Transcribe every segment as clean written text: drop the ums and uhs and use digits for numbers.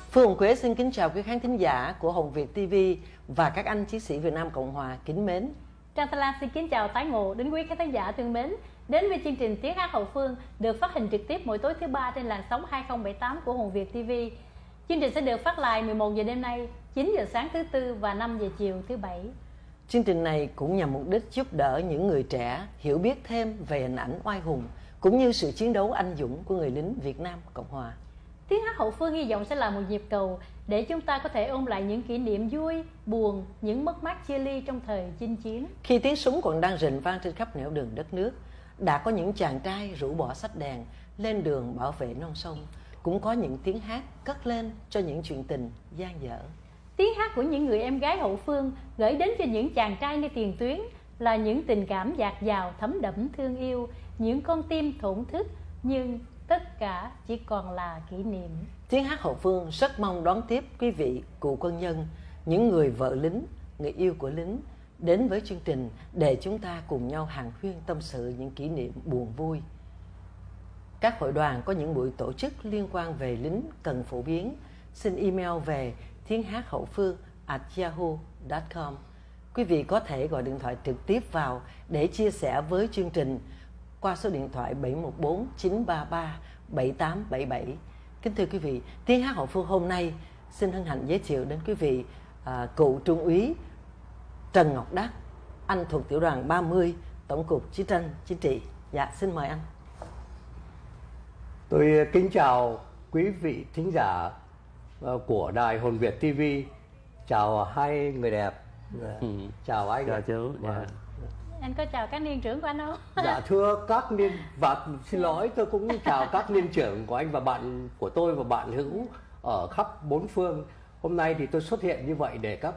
Phương Hồng Quế xin kính chào quý khán thính giả của Hồng Việt TV và các anh chiến sĩ Việt Nam Cộng Hòa kính mến. Trang Thanh Lan xin kính chào tái ngộ đến quý khán thính giả thương mến. Đến với chương trình Tiếng hát hậu phương được phát hình trực tiếp mỗi tối thứ ba trên làn sóng 2078 của Hồng Việt TV. Chương trình sẽ được phát lại 11 giờ đêm nay, 9 giờ sáng thứ tư và 5 giờ chiều thứ bảy. Chương trình này cũng nhằm mục đích giúp đỡ những người trẻ hiểu biết thêm về hình ảnh oai hùng cũng như sự chiến đấu anh dũng của người lính Việt Nam Cộng Hòa. Tiếng hát hậu phương hy vọng sẽ là một nhịp cầu để chúng ta có thể ôn lại những kỷ niệm vui, buồn, những mất mát chia ly trong thời chinh chiến. Khi tiếng súng còn đang rền vang trên khắp nẻo đường đất nước, đã có những chàng trai rũ bỏ sách đèn lên đường bảo vệ non sông, cũng có những tiếng hát cất lên cho những chuyện tình dang dở. Tiếng hát của những người em gái hậu phương gửi đến cho những chàng trai nơi tiền tuyến là những tình cảm dạt dào thấm đẫm thương yêu, những con tim thổn thức, nhưng tất cả chỉ còn là kỷ niệm. Tiếng hát hậu phương rất mong đón tiếp quý vị cựu quân nhân, những người vợ lính, người yêu của lính đến với chương trình để chúng ta cùng nhau hàn huyên tâm sự những kỷ niệm buồn vui. Các hội đoàn có những buổi tổ chức liên quan về lính cần phổ biến, xin email về tiếng hát hậu phương@yahoo.com. Quý vị có thể gọi điện thoại trực tiếp vào để chia sẻ với chương trình qua số điện thoại 714 933 7877. Kính thưa quý vị, tiếng hát hậu phương hôm nay xin hân hạnh giới thiệu đến quý vị cựu trung úy Trần Ngọc Đắc, anh thuộc tiểu đoàn 30 Tổng cục Chiến tranh Chính trị. Dạ, xin mời anh. Tôi kính chào quý vị thính giả của đài Hồn Việt TV. Chào hai người đẹp. Chào anh. Chào chú. Dạ. Anh có chào các niên trưởng của anh không? Dạ thưa các niên, và xin lỗi, tôi cũng chào các niên trưởng của anh và bạn của tôi và bạn hữu ở khắp bốn phương. Hôm nay thì tôi xuất hiện như vậy để các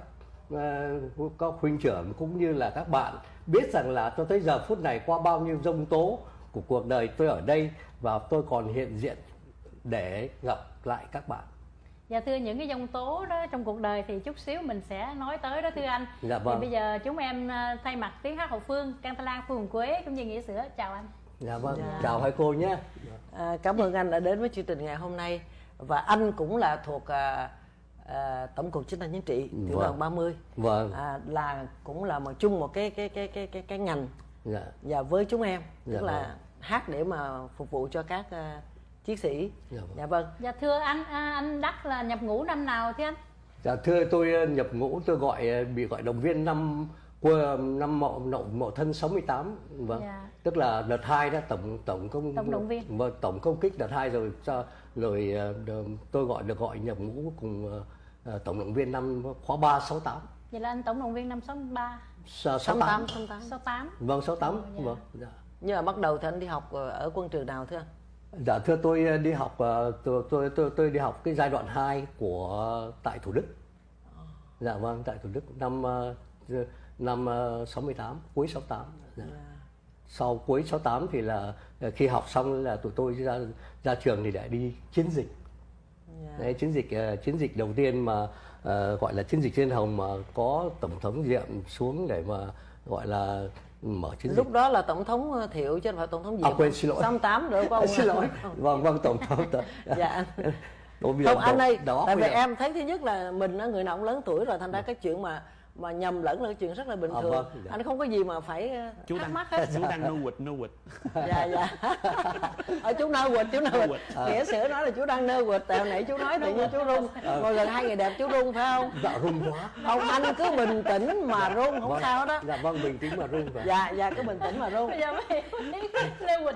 huynh trưởng cũng như là các bạn biết rằng là cho tới giờ phút này, qua bao nhiêu giông tố của cuộc đời, tôi ở đây và tôi còn hiện diện để gặp lại các bạn. Dạ thưa, những cái giông tố đó trong cuộc đời thì chút xíu mình sẽ nói tới đó thưa anh. Dạ vâng. Thì bây giờ chúng em thay mặt tiếng hát hậu phương, Trang Thanh Lan, Phương Hồng Quế cũng như Nghĩa Sữa chào anh. Dạ vâng. Dạ. Chào hai cô nhé. Cảm ơn anh đã đến với chương trình ngày hôm nay. Và anh cũng là thuộc Tổng cục Chiến tranh Chính trị tiểu đoàn 30. Vâng. Là cũng là chung một cái ngành. Dạ. Và với chúng em Dạ tức là vâng. hát để mà phục vụ cho các chiến sĩ. Dạ vâng. Dạ vâng. Dạ thưa anh Đắc là nhập ngũ năm nào thưa anh? Dạ thưa, tôi nhập ngũ, tôi bị gọi động viên năm Mậu Thân 68. Vâng. Dạ. Tức là đợt 2 đó, tổng động viên. Vâng, tổng công kích đợt 2 rồi tôi được gọi nhập ngũ cùng tổng động viên năm khóa 3 68. Vậy là anh tổng động viên năm 63. 68. 68. Vâng, 68. Dạ. Vâng. Dạ. Nhưng mà bắt đầu thì anh đi học ở quân trường nào thưa anh? Dạ thưa, tôi đi học tôi đi học cái giai đoạn 2 của tại Thủ Đức. Dạ vâng, tại Thủ Đức năm 68, cuối 68. Dạ. Sau cuối 68 thì là khi học xong là tụi tôi ra trường thì để đi chiến dịch. Đấy, chiến dịch đầu tiên mà gọi là chiến dịch Diên Hồng, mà có tổng thống Diệm xuống để mà gọi là mở chiến dịch. Lúc đó là tổng thống Thiệu chứ không phải tổng thống Diệm. Quên, xin lỗi. 68 được không? Xin lỗi. Vâng, tổng thống. Dạ anh. Không anh ơi, tại vì em thấy thứ nhất là mình người nào cũng lớn tuổi rồi, thành ra cái chuyện mà nhầm lẫn là cái chuyện rất là bình thường. Vâng, dạ. Anh không có gì mà phải thắc mắc hết. Chú đang no quịch. Dạ. Chú nơ quịch. Nghĩa Sữa nói là chú đang nơ quịch. Tại hồi nãy chú nói tự nhiên chú run. Ngồi gần hai người đẹp chú run phải không? Dạ run quá. Không, anh cứ bình tĩnh mà run không sao đó. Dạ vâng, bình tĩnh mà run. Dạ cứ bình tĩnh mà run. Bây giờ mày nơ quịch.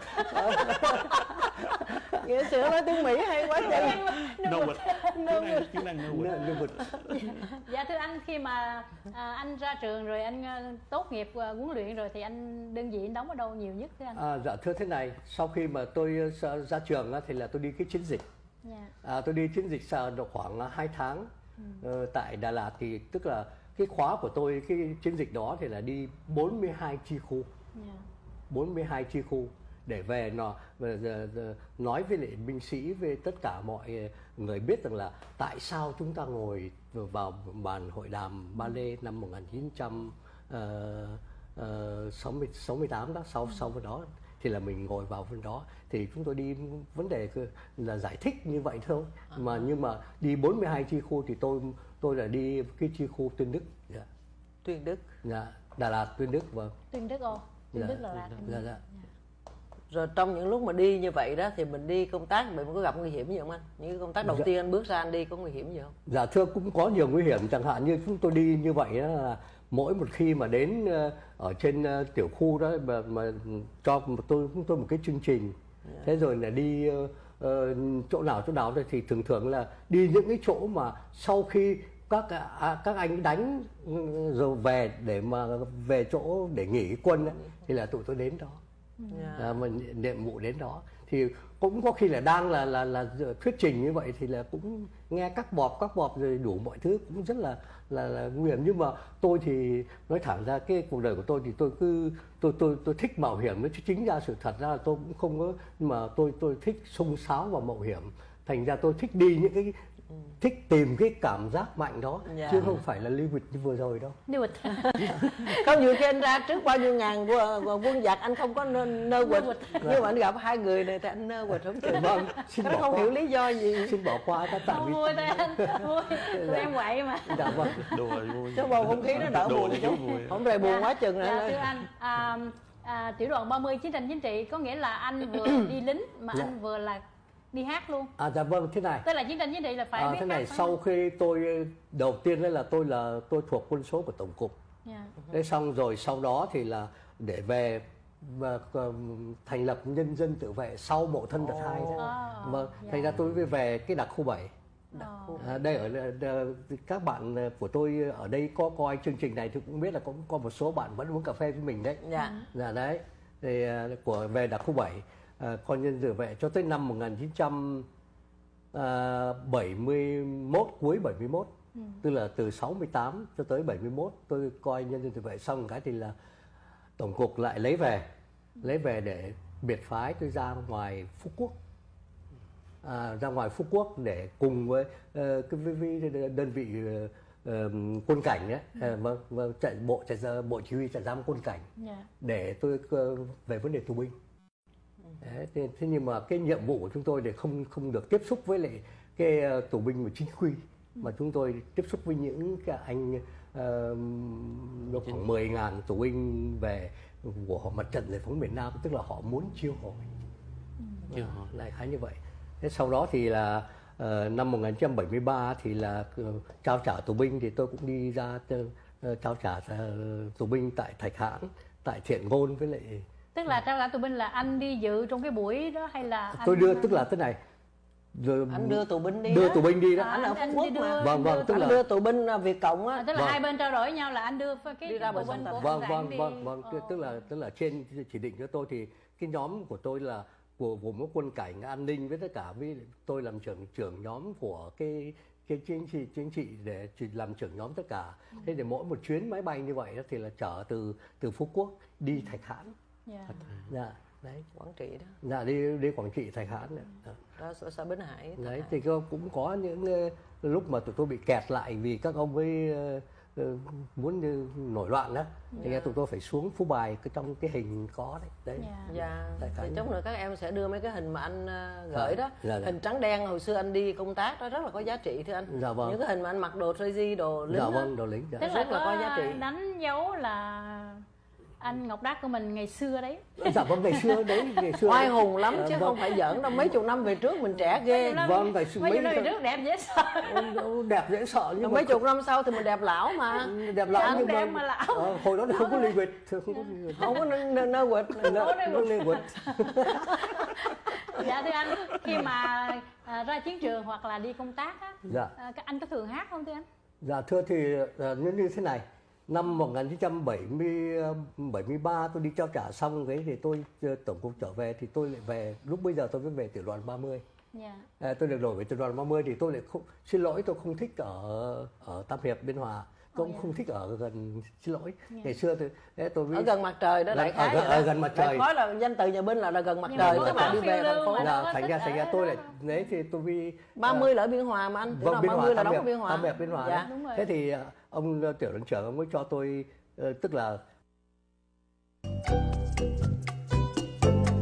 Nghĩa Sữa nói tiếng Mỹ hay quá trời. No quịch. Chú đang no quịch. Dạ thưa anh, khi mà anh ra trường rồi, anh tốt nghiệp huấn luyện rồi thì anh đơn vị anh đóng ở đâu nhiều nhất thưa anh? Dạ thưa thế này, sau khi mà tôi ra trường thì là tôi đi cái chiến dịch. Tôi đi chiến dịch được khoảng 2 tháng tại Đà Lạt, thì tức là cái khóa của tôi, cái chiến dịch đó thì là đi 42 chi khu. 42 chi khu để về nói với lại binh sĩ, với tất cả mọi người biết rằng là tại sao chúng ta ngồi vào bàn hội đàm Ba Lê năm 1968 đó. Sau đó thì là mình ngồi vào bên đó. Thì chúng tôi đi vấn đề là giải thích như vậy thôi. Nhưng mà đi 42 chi khu thì tôi là đi cái chi khu Tuyên Đức. Dạ. Tuyên Đức. Dạ, Đà Lạt, Tuyên Đức và Tuyên Đức Tuyên Đức Đà Lạt. Dạ. Rồi trong những lúc mà đi như vậy đó thì mình đi công tác mình có gặp nguy hiểm gì không anh? Những công tác đầu tiên anh bước ra anh đi có nguy hiểm gì không? Dạ thưa, cũng có nhiều nguy hiểm, chẳng hạn như chúng tôi đi như vậy đó, là mỗi một khi mà đến ở trên tiểu khu đó mà cho chúng tôi một cái chương trình, thế rồi là đi chỗ nào thì thường là đi những cái chỗ mà sau khi các anh đánh rồi về để mà về chỗ để nghỉ quân ấy, thì là tụi tôi đến đó. Mình nhiệm vụ đến đó thì cũng có khi là đang là thuyết trình như vậy thì là cũng nghe các bọp rồi đủ mọi thứ, cũng rất là nguy hiểm. Nhưng mà tôi thì nói thẳng ra cái cuộc đời của tôi thì tôi thích mạo hiểm, chứ chính ra sự thật ra là tôi cũng không có, nhưng mà tôi thích xông xáo và mạo hiểm, thành ra tôi thích đi những cái thích tìm cái cảm giác mạnh đó, chứ không phải là lưu vịt như vừa rồi đâu. Không, nhiều khi anh ra trước bao nhiêu ngàn quân giặc anh không có nơ quỵt, nhưng mà anh gặp hai người này thì anh nơ quỵt không chừng. Vâng, xin bỏ không qua. Hiểu lý do gì. Xin bỏ qua các bạn. Không vui thôi anh, vui. Tụi em quậy mà. Dạ vâng. Đùa vui. Cho bầu không khí nó đỡ buồn chút. Không rời buồn quá chừng Dạ, này. thưa anh, tiểu đoàn 30 chiến tranh chính trị có nghĩa là anh vừa đi lính mà anh vừa là đi hát luôn. Dạ vâng, thế này. Tức là chiến tranh chính trị là phải biết thế này, hát. sau khi tôi đầu tiên là tôi thuộc quân số của tổng cục. Thế xong rồi sau đó thì là để về và thành lập nhân dân tự vệ sau mộ thân đợt 2 đó. Vâng, thành ra tôi mới về cái đặc khu 7. Đây ở các bạn của tôi ở đây có coi chương trình này thì cũng biết là cũng có một số bạn vẫn uống cà phê với mình đấy. Dạ đấy. Thì về đặc khu 7 coi nhân tự vệ cho tới năm 1971, cuối 71, tức là từ 68 cho tới 71 tôi coi nhân dân tự vệ xong cái thì là tổng cục lại lấy về để biệt phái tôi ra ngoài Phú Quốc. Ra ngoài Phú Quốc để cùng với cái đơn vị quân cảnh ấy, bộ chỉ huy trại giam quân cảnh, để tôi về vấn đề tù binh. Đấy, thế nhưng mà cái nhiệm vụ của chúng tôi để không được tiếp xúc với lại cái tù binh của chính quy, mà chúng tôi tiếp xúc với những cái anh khoảng 10.000 tù binh về của mặt trận giải phóng miền Nam, tức là họ muốn chiêu hồi. Lại khá như vậy. Thế sau đó thì là năm 1973 thì là trao trả tù binh, thì tôi cũng đi ra trao trả tù binh tại Thạch Hãn, tại Thiện Ngôn với lại. Tức là trao trả tù binh là anh đi dự trong cái buổi đó hay là anh... Tôi đưa, tức là thế này. Rồi anh đưa tù binh đi. Đưa tù binh đi đó. Anh ở Phú Quốc mà. Vâng, tức là đưa tù binh Việt Cộng á. Tức là hai bên trao đổi nhau là anh đưa cái đi ra tù binh của vâng. Tức là trên chỉ định cho tôi thì cái nhóm của tôi là gồm có quân cảnh, an ninh với tất cả, với tôi làm trưởng nhóm của cái chính trị để làm trưởng nhóm tất cả. Thế để mỗi một chuyến máy bay như vậy đó thì là chở từ Phú Quốc đi Thạch Hãn. Dạ, đấy, Quảng Trị đó. Dạ, đi Quảng Trị, Thạch Hãn đó. Đó xã Bến Hải. Đấy thì cũng có những lúc mà tụi tôi bị kẹt lại vì các ông ấy muốn nổi loạn đó, thì tụi tôi phải xuống Phú Bài trong cái hình có đấy. Thì chút nữa các em sẽ đưa mấy cái hình mà anh gửi đó. Hình trắng đen hồi xưa anh đi công tác đó rất là có giá trị thưa anh. Dạ vâng. Những cái hình mà anh mặc đồ Tracy, đồ lính. Dạ vâng, đồ lính. Tức là rất là có giá trị. Đánh dấu là anh Ngọc Đắc của mình ngày xưa đấy. Dạ vâng, ngày xưa oai hùng lắm chứ không phải giỡn đâu. Mấy chục năm về trước mình trẻ ghê. Vâng, mấy chục năm về trước đẹp dễ sợ. Đẹp dễ sợ, nhưng mấy chục năm sau thì mình đẹp lão mà. Đẹp lão nhưng đẹp mà lão. Hồi đó thì không có ly quỵt, không có nơ quỵt. Dạ thưa anh, khi mà ra chiến trường hoặc là đi công tác á, các anh có thường hát không thưa anh? Dạ thưa, thì như thế này. Năm 1973 tôi đi trao trả xong cái thì tôi tổng cục trở về, thì tôi lại về, lúc bây giờ tôi mới về tiểu đoàn 30. Tôi được đổi về tiểu đoàn 30 thì tôi lại xin lỗi, tôi không thích ở Tam Hiệp, Biên Hòa. Tôi cũng không thích ở gần, xin lỗi. Ngày xưa tôi ở gần mặt trời đó, đại khái ở gần mặt trời. Nói là danh từ nhà binh là gần mặt trời, tức là đi về thành phố. Thành ra tôi lại đấy thì tôi vi 30 là ở Biên Hòa mà anh. Vâng, Biên Hòa, 30 là đóng ở Biên Hòa. Tam Hiệp, Biên Hòa. Thế thì ông tiểu đoàn trưởng ông ấy cho tôi tức là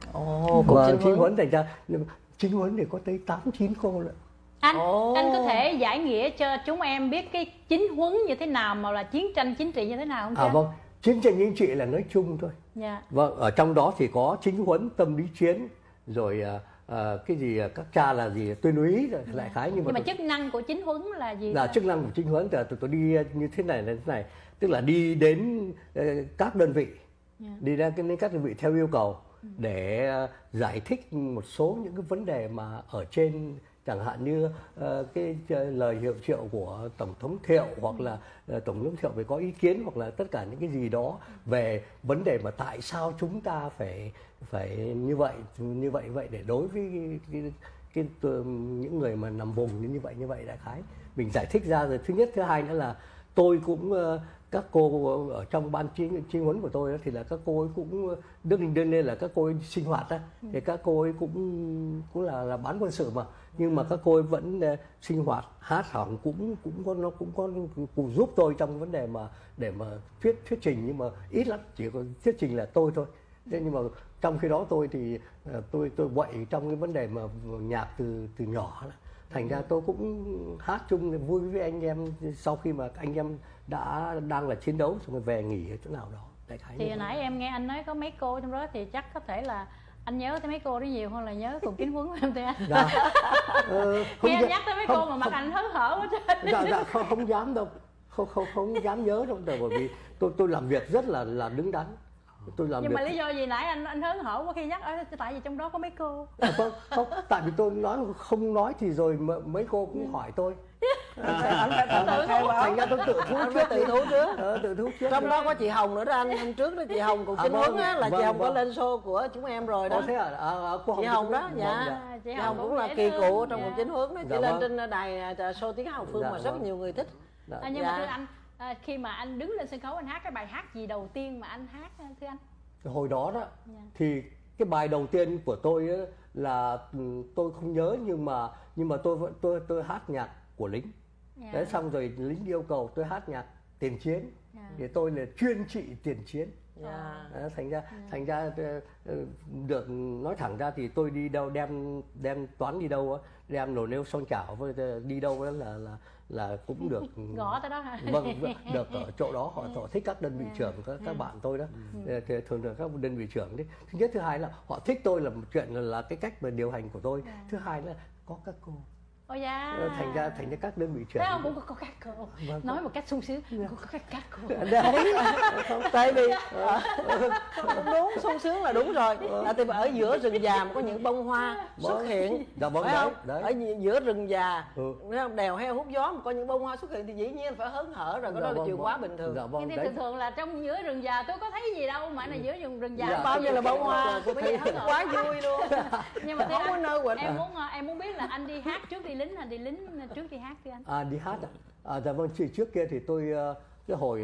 Cục Và Chính Chính Huấn. Huấn thành ra Chính Huấn thì có tới 8-9 cô nữa. Anh có thể giải nghĩa cho chúng em biết cái chính huấn như thế nào, mà là chiến tranh chính trị như thế nào không chứ? Vâng, chiến tranh chính trị là nói chung thôi. Dạ. Vâng, ở trong đó thì có chính huấn, tâm lý chiến, rồi cái gì các cha là gì tuyên úy rồi lại khái, Nhưng mà chức năng của chính huấn là gì? là chức năng của chính huấn là tôi đi như thế này là thế này, tức là đi đến các đơn vị, đi đến các đơn vị theo yêu cầu để giải thích một số những cái vấn đề mà ở trên, chẳng hạn như cái lời hiệu triệu của Tổng thống Thiệu, hoặc là Tổng thống Thiệu phải có ý kiến, hoặc là tất cả những cái gì đó về vấn đề mà tại sao chúng ta phải như vậy để đối với những người mà nằm vùng như vậy đại khái mình giải thích ra rồi. Thứ nhất, thứ hai nữa là tôi cũng các cô ở trong ban chính huấn của tôi đó, thì là các cô ấy cũng đương nhiên là các cô ấy sinh hoạt đó, thì các cô ấy cũng là bán quân sự mà, nhưng mà các cô ấy vẫn sinh hoạt hát hỏng cũng có cùng giúp tôi trong vấn đề mà để mà thuyết trình, nhưng mà ít lắm, chỉ có thuyết trình là tôi thôi. Thế nhưng mà trong khi đó tôi thì tôi vậy trong cái vấn đề mà nhạc từ nhỏ đó. Thành ra tôi cũng hát chung vui với anh em sau khi mà anh em đang là chiến đấu xong rồi về nghỉ ở chỗ nào đó. Đại khái thì hồi nãy em nghe anh nói có mấy cô trong đó, thì chắc có thể là anh nhớ tới mấy cô đó nhiều hơn là nhớ Cục Chính Huấn của em thưa anh. Dạ. Nghe em nhắc tới mấy cô mà mặt anh hớn hở quá trời. Dạ, không dám đâu, không dám nhớ đâu, bởi vì tôi làm việc rất là đứng đắn. Nhưng mà lý do gì nãy anh hớn hở quá khi nhắc tại vì trong đó có mấy cô? Vâng, không, tại vì tôi nói không nói thì rồi mấy cô cũng hỏi tôi. Anh phải tự khai báo. Thành ra tôi tự thú trước. Tự thú trước. Trong đó có chị Hồng nữa đó anh. Hôm trước đó chị Hồng Cục Chính Huấn á, là chị Hồng có lên show của chúng em rồi đó. Thế chị Hồng đó, dạ. Chị Hồng cũng là kỳ cựu trong Cục Chính Huấn đó. Chị lên trên đài show Tiếng Hát Hậu Phương mà rất nhiều người thích. Nhưng mà thưa anh, khi mà anh đứng lên sân khấu anh hát cái bài hát gì đầu tiên mà anh hát thưa anh? Hồi đó đó thì cái bài đầu tiên của tôi ấy, là tôi không nhớ, nhưng mà tôi hát nhạc của lính. Đấy, xong rồi lính yêu cầu tôi hát nhạc tiền chiến. Thì tôi là chuyên trị tiền chiến. Thành ra được nói thẳng ra thì tôi đi đâu đem toán đi đâu á, đem nồi nêu son chảo đi đâu đó là cũng được gõ tới đó hả? Vâng, được ở chỗ đó họ thích các đơn vị trưởng, các bạn tôi đó, thường các đơn vị trưởng đấy. Thứ nhất, thứ hai là họ thích tôi là một chuyện là cái cách mà điều hành của tôi. Thứ hai là có các cô. Thành ra các đơn vị trưởng. Thế ông cũng có các cô. Nói một cách sung sướng, cũng có các cô. Đấy, tại vì đúng, sung sướng là đúng rồi. Tại vì ở giữa rừng già mà có những bông hoa xuất hiện, phải không? Ở giữa rừng già, đèo heo hút gió mà có những bông hoa xuất hiện thì dĩ nhiên phải hớn hở rồi, cái đó là chuyện quá bình thường. Nhưng thì thường là trong giữa rừng già tôi có thấy gì đâu, mà là giữa rừng già bao nhiêu là bông hoa, quá vui luôn. Nhưng mà không có nơi quên. Em muốn biết là anh đi hát trước đi lính, đi lính trước đi hát thưa anh? Đi hát dạ vâng, trước kia thì tôi cái hồi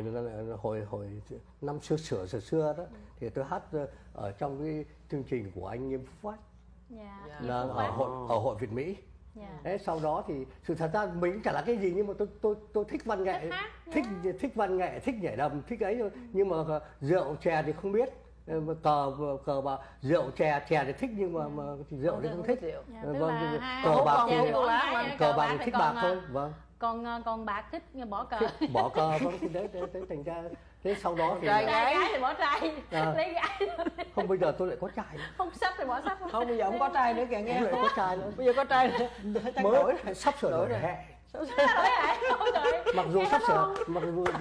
năm xưa đó thì tôi hát ở trong cái chương trình của anh Nghiêm Phúc Phát, là ở hội Việt Mỹ. Đấy, sau đó thì sự thật ra mình chả là cái gì, nhưng mà tôi thích văn nghệ, thích văn nghệ, thích nhảy đầm, thích ấy thôi. Nhưng mà rượu chè thì không biết. Cờ bà rượu chè thì thích, nhưng mà rượu thì không thích. Vâng, cờ bạc thì thích bạc thôi. Vâng. Còn bạc thích bỏ cờ. Bỏ cờ, vâng, thì đấy thành ra thế sau đó thì gái thì bỏ trai, lấy gái. Không, bây giờ tôi lại có trai. Không, sắp thì bỏ sắp. Không, bây giờ không có trai nữa kìa, nghe. Lại có trai nữa. Bây giờ có trai nữa. Mới sắp sửa đổi hệ. Mặc dù sắp sửa, mặc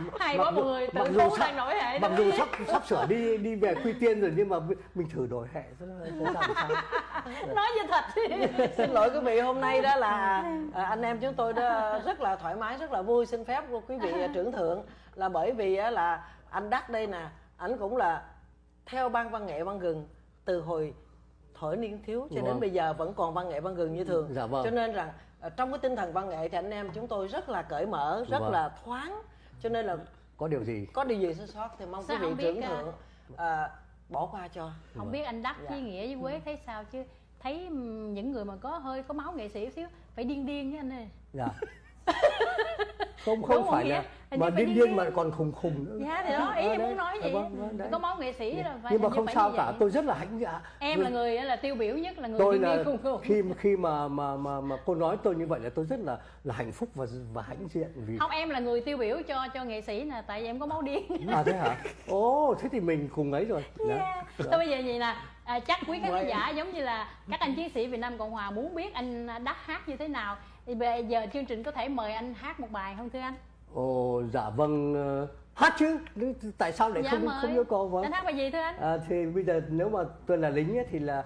dù sắp sửa đi về Quy Tiên rồi, nhưng mà mình thử đổi hệ xem sao. Nói như thật. Xin lỗi quý vị, hôm nay đó là anh em chúng tôi đó rất là thoải mái, rất là vui. Xin phép của quý vị trưởng thượng là bởi vì là anh Đắc đây nè, ảnh cũng là theo ban văn nghệ văn gừng từ hồi thổi niên thiếu cho đến bây giờ vẫn còn văn nghệ văn gừng như thường. Cho nên rằng trong cái tinh thần văn nghệ thì anh em chúng tôi rất là cởi mở, rất là thoáng, cho nên là có điều gì sơ sót thì mong quý vị trưởng thượng bỏ qua cho. Không biết anh Đắc với Nghĩa với Quế thấy sao, chứ thấy những người mà có máu nghệ sĩ xíu phải điên với anh ơi. Không phải là mà điên mà còn khùng nữa. Dạ thì đó, ý em muốn nói gì. Có máu nghệ sĩ là phải. Nhưng mà không sao cả, tôi rất là hãnh diện. Em là người là tiêu biểu nhất, là người tôi điên là khùng khùng. khi mà cô nói tôi như vậy là tôi rất là hạnh phúc và hãnh diện vì không, em là người tiêu biểu cho nghệ sĩ nè, tại vì em có máu điên. À thế hả? Ồ, thế thì mình cùng ấy rồi. Yeah. Thôi bây giờ vậy nè, chắc quý khán giả giống như là các anh chiến sĩ Việt Nam Cộng Hòa muốn biết anh Đắc hát như thế nào, thì bây giờ chương trình có thể mời anh hát một bài không thưa anh? Ồ, dạ vâng, hát chứ, tại sao lại không yêu cầu? Vâng. Anh hát bài gì thưa anh? Thì bây giờ nếu mà tôi là lính ấy, thì là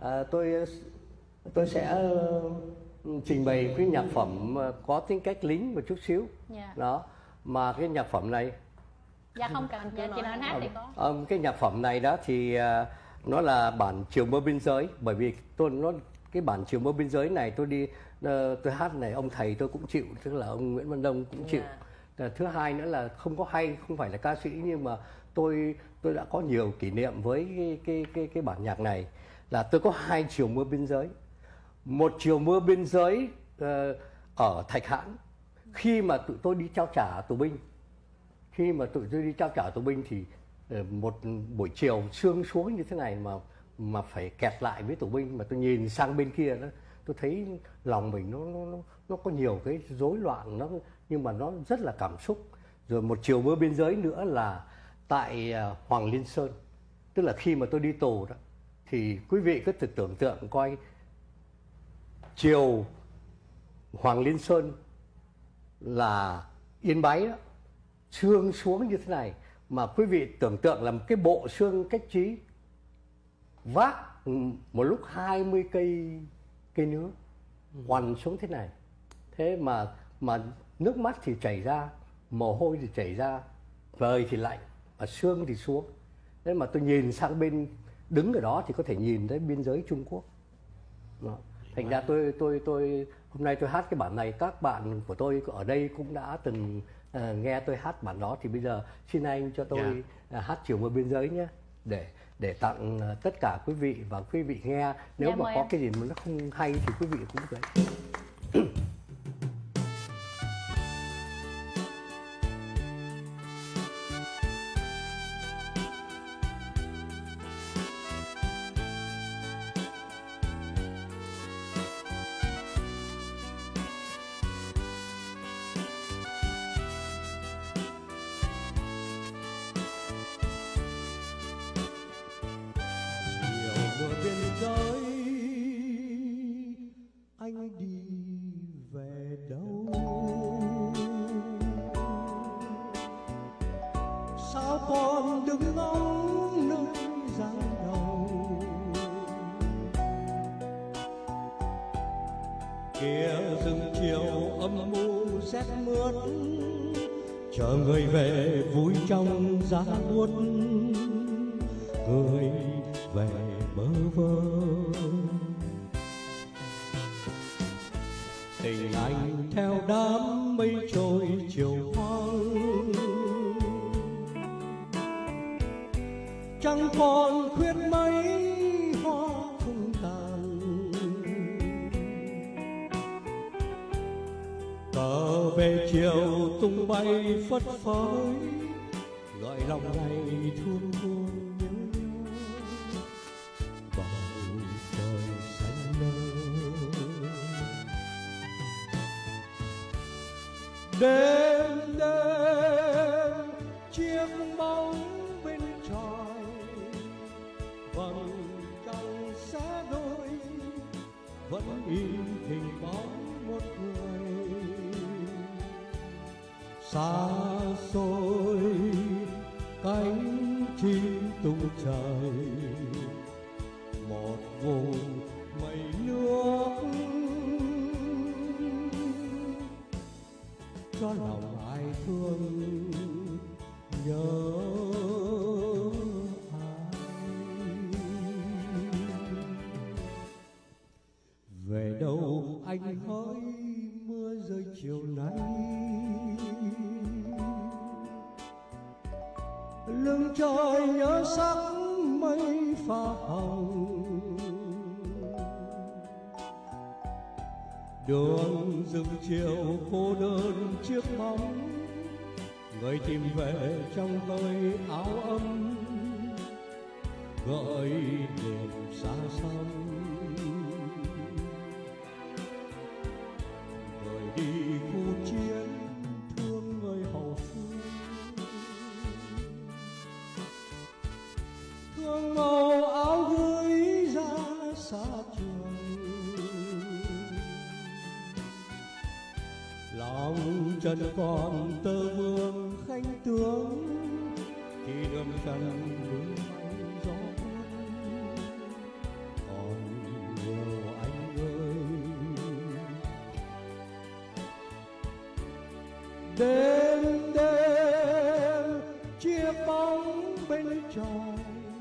tôi sẽ trình bày cái nhạc phẩm có tính cách lính một chút xíu. Đó, mà cái nhạc phẩm này dạ không cần, chỉ là anh hát thì có. Cái nhạc phẩm này đó thì nó là bản Chiều Mưa Biên Giới, bởi vì cái bản Chiều Mưa Biên Giới này tôi hát này ông thầy tôi cũng chịu, tức là ông Nguyễn Văn Đông cũng chịu. Thứ hai nữa là không có hay, không phải là ca sĩ, nhưng mà tôi đã có nhiều kỷ niệm với cái bản nhạc này. Là tôi có 2 chiều mưa biên giới. Một chiều mưa biên giới ở Thạch Hãn, khi mà tụi tôi đi trao trả tù binh. Khi mà tụi tôi đi trao trả tù binh thì một buổi chiều sương xuống như thế này mà phải kẹt lại với tù binh, mà tôi nhìn sang bên kia đó, tôi thấy lòng mình nó có nhiều cái rối loạn, nhưng mà nó rất là cảm xúc. Rồi một chiều mưa biên giới nữa là tại Hoàng Liên Sơn, tức là khi mà tôi đi tù đó, thì quý vị cứ tưởng tượng coi chiều Hoàng Liên Sơn là Yên Bái đó, sương xuống như thế này, mà quý vị tưởng tượng là một cái bộ xương cách trí vác một lúc 20 cây nứa quằn xuống thế này. Thế mà nước mắt thì chảy ra, mồ hôi thì chảy ra, trời thì lạnh và sương thì xuống. Thế mà tôi nhìn sang bên, đứng ở đó thì có thể nhìn thấy biên giới Trung Quốc. Đó. Thành ra tôi hôm nay tôi hát cái bản này, các bạn của tôi ở đây cũng đã từng nghe tôi hát bản đó, thì bây giờ xin anh cho tôi hát Chiều Mưa Biên Giới nhé, để tặng tất cả quý vị và quý vị nghe. Nếu mà có cái gì mà nó không hay thì quý vị cũng vậy. Anh đi về đâu? Sao còn đứng ngóng nơi giang đầu? Kia rừng chiều âm u rét mướt, chờ người về vui trong giá buốt, người về bơ vơ. Tình anh theo đám mây trôi chiều hoang, chẳng còn khuyết mấy hoa không tàn. Cờ về chiều tung bay phất phới, gọi lòng ngày thương thương nhớ nhớ. Bầu trời xanh nơ, đêm đêm chiếc bóng bên tròi vầng trăng xé đôi, vẫn in hình bóng một người xa xôi. Cánh chim tung trời, một vùng mây nước, cho lòng ai thương nhớ ai. Về đâu anh hỡi mưa rơi chiều nay, lưng trời nhớ sắc mây pha hồng. Đường rừng chiều cô đơn chiếc bóng, người tìm về trong hơi áo ấm, gợi niềm xa xăm. Người đi khu chiến thương người hậu phương, thương màu áo gửi ra xa trường. Lòng chân còn tơ vương khanh tướng, khi đường trần mưa gió buốt. Còn nhiều anh ơi, đêm đêm chiếc bóng bên trời,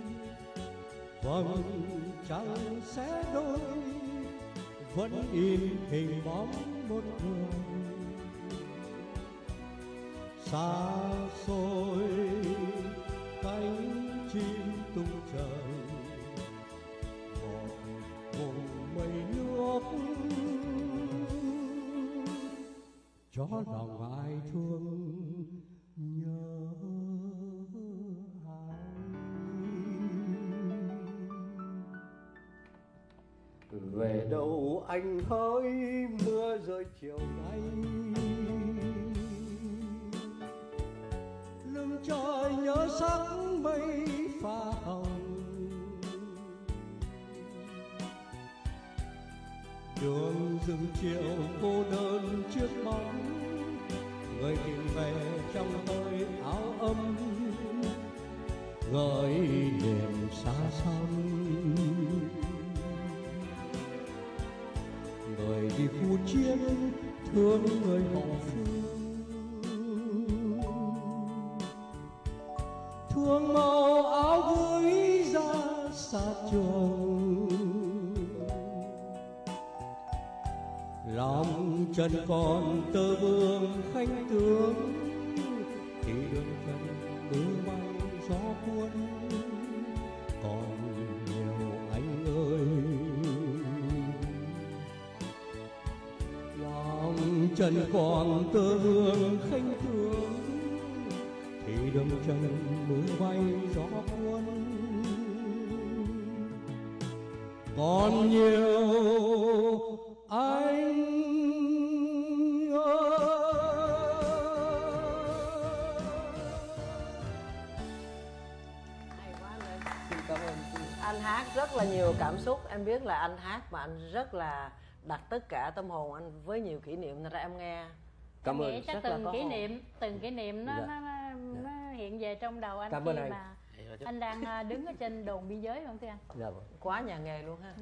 vầng trăng sẽ đôi, vẫn in hình bóng một người. Xa xôi cánh chim tung trời, một vùng mây nước cho lòng ai thương nhớ ai. Về đâu anh hỡi mưa rơi chiều nay, lưng trời nhớ sắc mây pha hồng. Đường rừng chiều cô đơn trước bóng, người tìm về trong hơi áo ấm, gợi niềm xa xăm. Người đi khu chiến thương người hậu phương, thương màu áo gửi ra xa trường. Lòng chân còn tơ vương khanh tướng, thì đường chân mưa bay gió cuốn. Còn nhiều anh ơi, lòng chân còn tơ vương khanh tướng, thì đường chân mưa bay gió cuốn. Còn nhiều anh ơi. Hay quá lên. Xin cảm ơn chị. Anh hát rất là nhiều cảm xúc, em biết là anh hát mà anh rất là đặt tất cả tâm hồn anh với nhiều kỷ niệm, nên ra em nghe Cảm Em ơn. nghĩ chắc rất là từng có kỷ hồn. niệm nó Dạ. nó hiện về trong đầu anh Cảm khi ơn anh. mà anh đang đứng ở trên đồn biên giới, không thưa anh? Dạ vâng. quá nhà nghề luôn ha.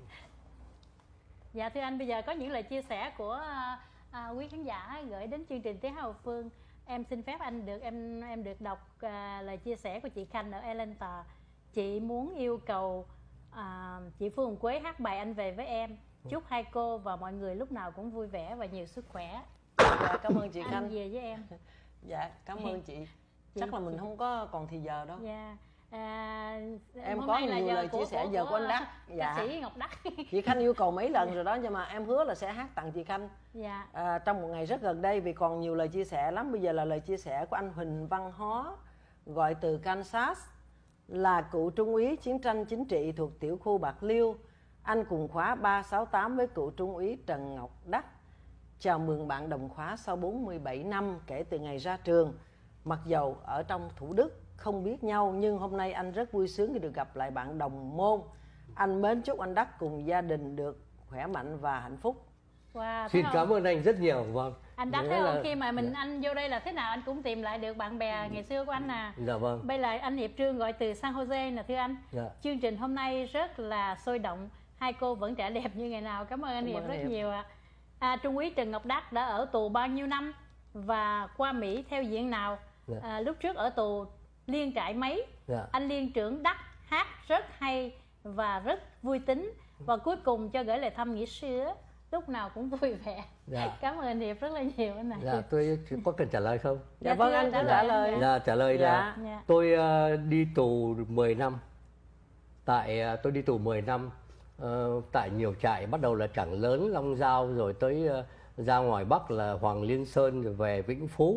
Dạ thưa anh, bây giờ có những lời chia sẻ của quý khán giả gửi đến chương trình Tiếng Hát Hậu Phương. Em xin phép anh được em được đọc lời chia sẻ của chị Khanh ở Atlanta. Chị muốn yêu cầu chị Phương Quế hát bài Anh Về Với Em. Chúc hai cô và mọi người lúc nào cũng vui vẻ và nhiều sức khỏe. Dạ, cảm ơn chị Anh Khanh. về với em. Dạ, cảm ơn chị. Chắc là mình không có còn thì giờ đâu. Dạ. Em hôm có nay là nhiều giờ lời chia sẻ giờ của anh Đắc. Ca sĩ Ngọc Đắc. Chị Khanh yêu cầu mấy lần rồi đó, nhưng mà em hứa là sẽ hát tặng chị Khanh Dạ. trong một ngày rất gần đây, vì còn nhiều lời chia sẻ lắm. Bây giờ là lời chia sẻ của anh Huỳnh Văn Hóa, gọi từ Kansas, là cựu trung úy chiến tranh chính trị thuộc tiểu khu Bạc Liêu. Anh cùng khóa 368 với cựu trung úy Trần Ngọc Đắc. Chào mừng bạn đồng khóa sau 47 năm kể từ ngày ra trường. Mặc dầu ở trong Thủ Đức không biết nhau, nhưng hôm nay anh rất vui sướng khi được gặp lại bạn đồng môn. Anh mến chúc anh Đắc cùng gia đình được khỏe mạnh và hạnh phúc. Wow, Xin thấy cảm không? ơn anh rất nhiều. Vâng. Anh Đắc Nghĩa thấy là- không, khi mà anh vô đây là thế nào anh cũng tìm lại được bạn bè ngày xưa của anh nè. Dạ vâng. Bây giờ anh Hiệp Trương gọi từ San Jose nè thưa anh. Dạ. Chương trình hôm nay rất là sôi động, hai cô vẫn trẻ đẹp như ngày nào. Cảm ơn anh Cảm Hiệp ơn rất Hiệp. nhiều ạ. Trung úy Trần Ngọc Đắc đã ở tù bao nhiêu năm và qua Mỹ theo diện nào? Dạ. Lúc trước ở tù Liên Trại mấy, Dạ. anh Liên trưởng Đắc hát rất hay và rất vui tính, và cuối cùng cho gửi lời thăm nghĩa xưa, lúc nào cũng vui vẻ. Dạ. Cảm ơn anh Hiệp rất là nhiều anh này. Dạ, tôi có cần trả lời không? Dạ vâng, thưa anh cứ trả lời. Dạ, trả lời là Dạ. tôi đi tù 10 năm. Tôi đi tù 10 năm tại nhiều trại, bắt đầu là Trảng Lớn, Long Giao, rồi tới ra ngoài Bắc là Hoàng Liên Sơn, rồi về Vĩnh Phú.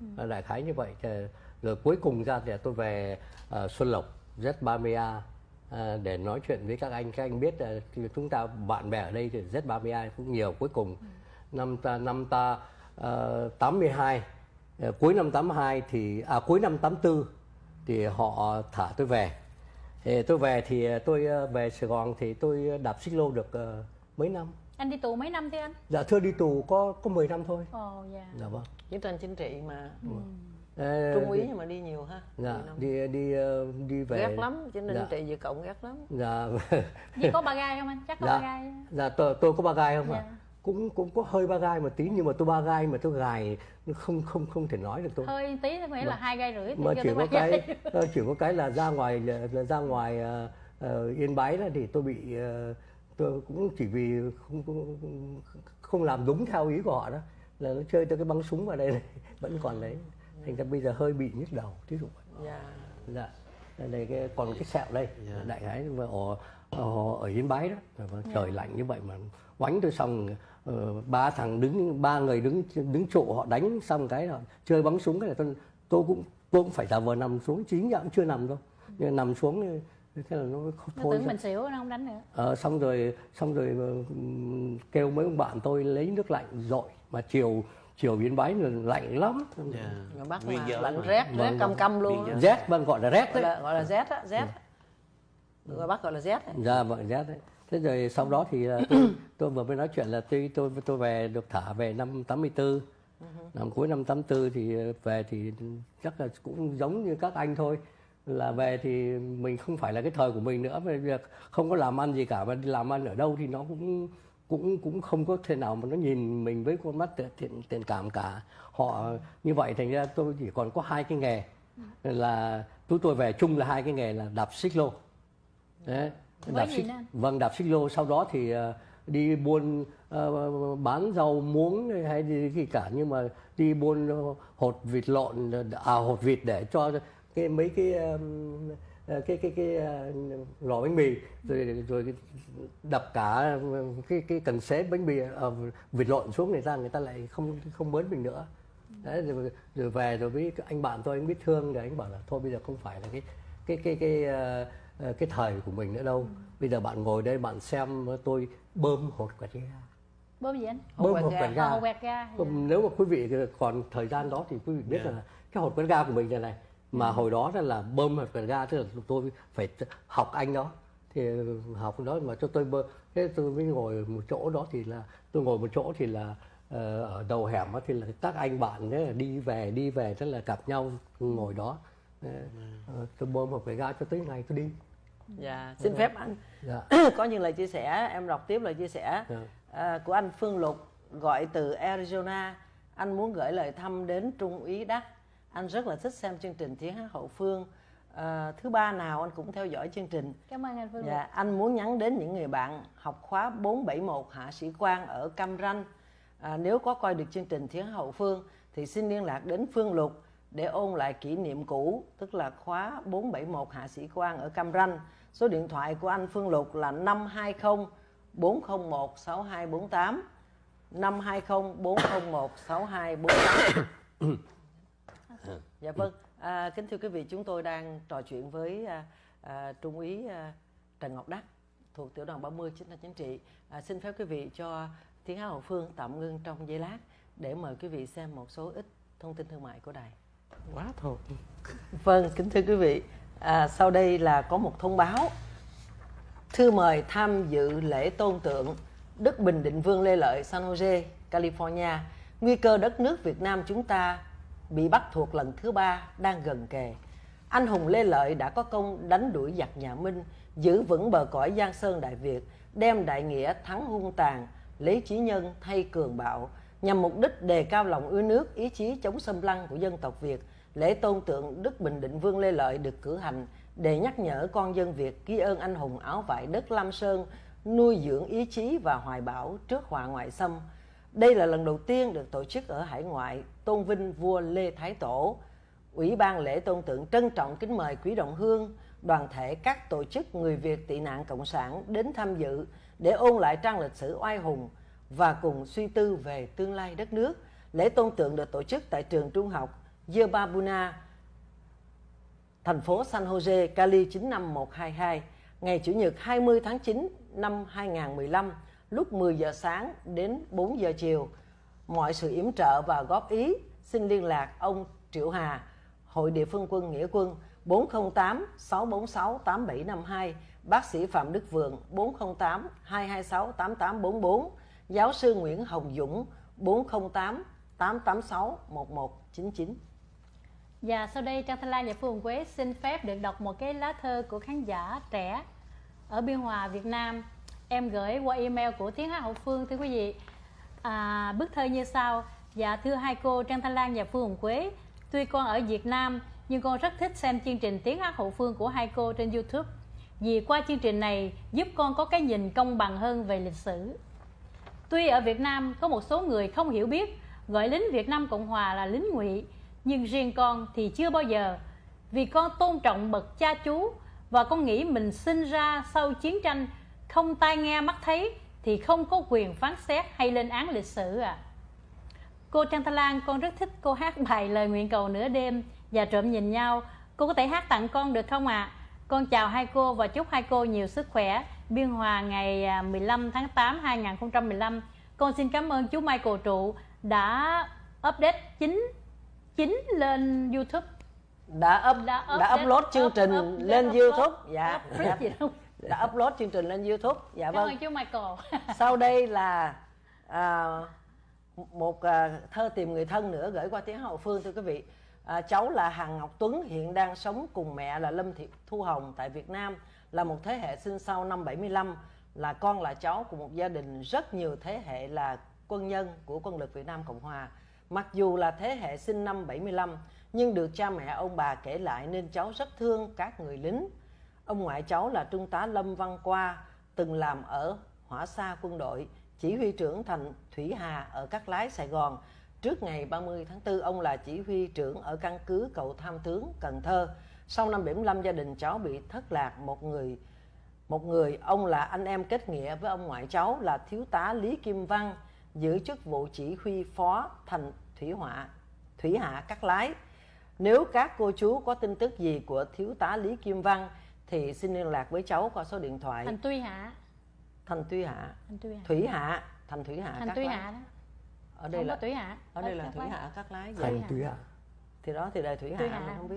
đại khái như vậy. Rồi cuối cùng ra thì tôi về Xuân Lộc Z30A để nói chuyện với các anh biết chúng ta bạn bè ở đây thì Z30A cũng nhiều. Cuối cùng năm 82, cuối năm 82 thì cuối năm 84 thì họ thả tôi về. Tôi về thì tôi về Sài Gòn thì tôi đạp xích lô được mấy năm. Anh đi tù mấy năm thế anh? Dạ thưa, đi tù có 10 năm thôi. Ồ dạ. Dạ vâng. Chiến tranh chính trị mà. Trung úy nhưng mà đi nhiều ha. Dạ, đi về. Ghét lắm, chiến tranh chính trị Việt Cộng ghét lắm. Dạ. Vì có ba gai không anh? Chắc có ba gai. Dạ tôi có ba gai không ạ? Dạ. Cũng có hơi ba gai một tí, nhưng mà tôi ba gai mà tôi gài không thể nói được tôi. Hơi tí thì nghĩa là 2,5 gai. Mà chỉ có cái là ra ngoài Yên Bái đó thì tôi bị tôi cũng chỉ vì không làm đúng theo ý của họ đó, là nó chơi tới cái bắn súng vào đây này, vẫn còn đấy, thành ra bây giờ hơi bị nhức đầu, thí dụ vậy. Dạ. Đây còn cái sẹo đây, đại khái ở Yên Bái đó, trời lạnh như vậy mà oánh tôi xong, ba người đứng trụ họ đánh xong cái rồi chơi bắn súng, cái này tôi cũng phải giả vờ nằm xuống, chính cũng chưa nằm đâu, nhưng nằm xuống thế là nó thôi. Tưởng mình xỉu nó không đánh nữa. Xong rồi kêu mấy ông bạn tôi lấy nước lạnh dội, mà chiều Yên Bái lạnh lắm. Người Bắc là lạnh rét căm luôn. Rét, vâng, gọi là rét đấy. Gọi là rét á, rét. Người Bắc gọi là rét. Dạ vâng, rét đấy. Thế rồi sau đó thì tôi vừa mới nói chuyện là tôi về được thả về năm 84. Năm cuối năm 84 thì về thì chắc là cũng giống như các anh thôi, là về thì mình không phải là cái thời của mình nữa, về việc không có làm ăn gì cả, và đi làm ăn ở đâu thì nó cũng không có thể nào mà nó nhìn mình với con mắt thiện cảm cả. Họ như vậy, thành ra tôi chỉ còn có 2 cái nghề, là tôi về chung là 2 cái nghề là đạp xích lô. Đấy, đạp xích lô. Sau đó thì đi buôn bán rau muống hay gì cả, nhưng mà đi buôn hột vịt lộn, hột vịt để cho mấy cái lò bánh mì, rồi đập cả cái cần xế bánh mì vịt lộn xuống, người ta lại không mớn mình nữa. Đấy, rồi về rồi với anh bạn tôi, anh biết thương, rồi anh bảo là thôi bây giờ không phải là cái thời của mình nữa đâu. Bây giờ bạn ngồi đây bạn xem tôi bơm hột quẹt ga. Bơm gì anh? Bơm hột quẹt ga. Hột quẹt ga. Nếu mà quý vị còn thời gian đó thì quý vị biết là cái hột quẹt ga của mình này mà hồi đó là bơm hột quẹt ga, tức là tôi phải học anh đó, thì học đó mà cho tôi bơm. Thế tôi mới ngồi một chỗ đó, thì là tôi ngồi một chỗ thì là ở đầu hẻm đó, thì là các anh bạn đấy đi về tức là gặp nhau ngồi đó. Tôi bơm hột quẹt ga cho tới ngày tôi đi. Dạ, xin phép anh có những lời chia sẻ, em đọc tiếp lời chia sẻ của anh Phương Lục gọi từ Arizona. Anh muốn gửi lời thăm đến Trung úy Đắc. Anh rất là thích xem chương trình Tiếng Hát Hậu Phương. Thứ ba nào anh cũng theo dõi chương trình. Cảm ơn anh Phương Lục. Dạ, anh muốn nhắn đến những người bạn học khóa 471 hạ sĩ quan ở Cam Ranh. Nếu có coi được chương trình Tiếng Hát Hậu Phương thì xin liên lạc đến Phương Lục để ôn lại kỷ niệm cũ, tức là khóa 471 hạ sĩ quan ở Cam Ranh. Số điện thoại của anh Phương Lục là 520 401 6248. 520 401 6248. Dạ vâng, kính thưa quý vị, chúng tôi đang trò chuyện với Trung úy Trần Ngọc Đắc thuộc Tiểu đoàn 30 Chính trị Chính trị. Xin phép quý vị cho Tiếng Hát Hậu Phương tạm ngưng trong giây lát để mời quý vị xem một số ít thông tin thương mại của đài. Quá thôi. Vâng, kính thưa quý vị, sau đây là có một thông báo. Thư mời tham dự lễ tôn tượng Đức Bình Định Vương Lê Lợi, San Jose, California. Nguy cơ đất nước Việt Nam chúng ta bị bắt thuộc lần thứ 3 đang gần kề. Anh hùng Lê Lợi đã có công đánh đuổi giặc nhà Minh, giữ vững bờ cõi Giang Sơn Đại Việt, đem đại nghĩa thắng hung tàn, lấy chí nhân thay cường bạo, nhằm mục đích đề cao lòng yêu nước, ý chí chống xâm lăng của dân tộc Việt. Lễ tôn tượng Đức Bình Định Vương Lê Lợi được cử hành để nhắc nhở con dân Việt ghi ơn anh hùng áo vải đất Lam Sơn, nuôi dưỡng ý chí và hoài bão trước họa ngoại xâm. Đây là lần đầu tiên được tổ chức ở hải ngoại, tôn vinh vua Lê Thái Tổ. Ủy ban lễ tôn tượng trân trọng kính mời quý đồng hương, đoàn thể các tổ chức người Việt tị nạn cộng sản đến tham dự để ôn lại trang lịch sử oai hùng và cùng suy tư về tương lai đất nước. Lễ tôn tượng được tổ chức tại trường trung học Yerba Buena, thành phố San Jose, Cali 95122, ngày Chủ nhật 20 tháng 9 năm 2015, lúc 10 giờ sáng đến 4 giờ chiều. Mọi sự yểm trợ và góp ý xin liên lạc ông Triệu Hà, Hội Địa phương Quân Nghĩa Quân 408 646 8752, bác sĩ Phạm Đức Vượng 408 226 8844, giáo sư Nguyễn Hồng Dũng 408 886 1199. Và sau đây Trang Thanh Lan và Phương Hồng Quế xin phép được đọc một cái lá thơ của khán giả trẻ ở Biên Hòa, Việt Nam. Em gửi qua email của Tiếng Hát Hậu Phương, thưa quý vị. Bức thơ như sau. Dạ thưa hai cô Trang Thanh Lan và Phương Hồng Quế, tuy con ở Việt Nam nhưng con rất thích xem chương trình Tiếng Hát Hậu Phương của hai cô trên YouTube, vì qua chương trình này giúp con có cái nhìn công bằng hơn về lịch sử. Tuy ở Việt Nam có một số người không hiểu biết gọi lính Việt Nam Cộng Hòa là lính ngụy, nhưng riêng con thì chưa bao giờ, vì con tôn trọng bậc cha chú và con nghĩ mình sinh ra sau chiến tranh, không tai nghe mắt thấy thì không có quyền phán xét hay lên án lịch sử ạ. Cô Trang Thanh Lan, con rất thích cô hát bài Lời Nguyện Cầu Nửa Đêm và Trộm Nhìn Nhau. Cô có thể hát tặng con được không ạ? Con chào hai cô và chúc hai cô nhiều sức khỏe. Biên Hòa, ngày 15 tháng 8 2015. Con xin cảm ơn chú Michael Trụ đã update chính lên YouTube. Đã upload chương trình lên YouTube. Dạ. Đã upload chương trình lên YouTube. Dạ vâng. Cảm ơn chú Michael. Sau đây là một thơ tìm người thân nữa gửi qua Tiếng Hậu Phương, thưa quý vị. Cháu là Hằng Ngọc Tuấn, hiện đang sống cùng mẹ là Lâm Thị Thu Hồng tại Việt Nam, là một thế hệ sinh sau năm 75, là con là cháu của một gia đình rất nhiều thế hệ là quân nhân của Quân lực Việt Nam Cộng Hòa. Mặc dù là thế hệ sinh năm 75 nhưng được cha mẹ ông bà kể lại nên cháu rất thương các người lính. Ông ngoại cháu là Trung tá Lâm Văn Qua, từng làm ở Hỏa Xa quân đội, chỉ huy trưởng thành Thủy Hà ở Cát Lái, Sài Gòn. Trước ngày 30 tháng 4, ông là chỉ huy trưởng ở căn cứ Cầu Tham Tướng, Cần Thơ. Sau năm 75, gia đình cháu bị thất lạc một người. Ông là anh em kết nghĩa với ông ngoại cháu là thiếu tá Lý Kim Văn, giữ chức vụ chỉ huy phó thành Thủy Hạ, Cát Lái. Nếu các cô chú có tin tức gì của thiếu tá Lý Kim Văn thì xin liên lạc với cháu qua số điện thoại. Thành Thủy Hạ. Thủy Hạ, thành Thủy Hạ. Thành Thủy Hạ đó. Ở đây là Thủy Hạ. Ở đây là Thủy Hạ, Cát Lái. Thành Thủy Hạ. Thì đó thì đây Thủy Hạ mình không biết.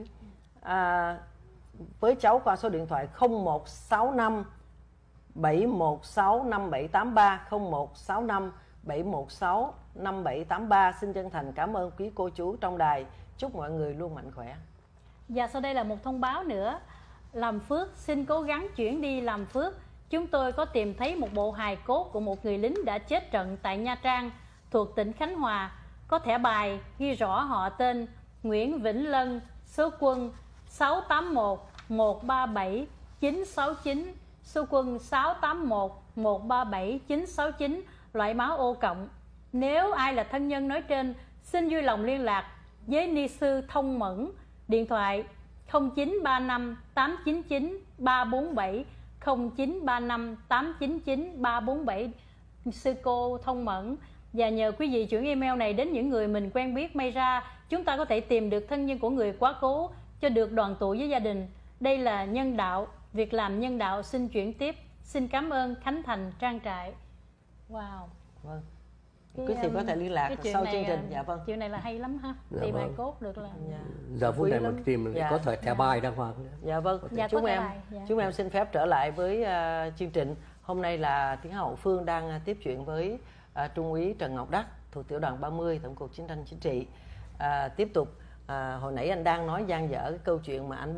Với cháu qua số điện thoại 0165 716 5783, 0165 716 5783. Xin chân thành cảm ơn quý cô chú trong đài. Chúc mọi người luôn mạnh khỏe. Và sau đây là một thông báo nữa. Làm phước, xin cố gắng chuyển đi làm phước. Chúng tôi có tìm thấy một bộ hài cốt của một người lính đã chết trận tại Nha Trang, thuộc tỉnh Khánh Hòa. Có thẻ bài ghi rõ họ tên Nguyễn Vĩnh Lân, số quân 681 137 969, số quân 681 137 969, loại máu O cộng. Nếu ai là thân nhân nói trên, xin vui lòng liên lạc với ni sư Thông Mẫn, điện thoại 0935 899 347, 0935 899 347, sư cô Thông Mẫn. Và nhờ quý vị chuyển email này đến những người mình quen biết, may ra chúng ta có thể tìm được thân nhân của người quá cố cho được đoàn tụ với gia đình. Đây là nhân đạo, việc làm nhân đạo. Xin chuyển tiếp. Xin cảm ơn Khánh Thành, Trang Trại. Wow. Vâng. Quý vị có thể liên lạc sau chương trình. Dạ vâng. Chuyện này là hay lắm ha. Dạ Tìm vâng. hài cốt được là Giờ phút này mình tìm có thể thẻ bài đàng hoàng. Dạ vâng. Chúng em xin phép trở lại với chương trình. Hôm nay là Tiếng Hậu Phương đang tiếp chuyện với Trung úy Trần Ngọc Đắc, thuộc tiểu đoàn 30 Tổng cục Chiến tranh Chính trị. Tiếp tục hồi nãy anh đang nói dang dở cái câu chuyện mà anh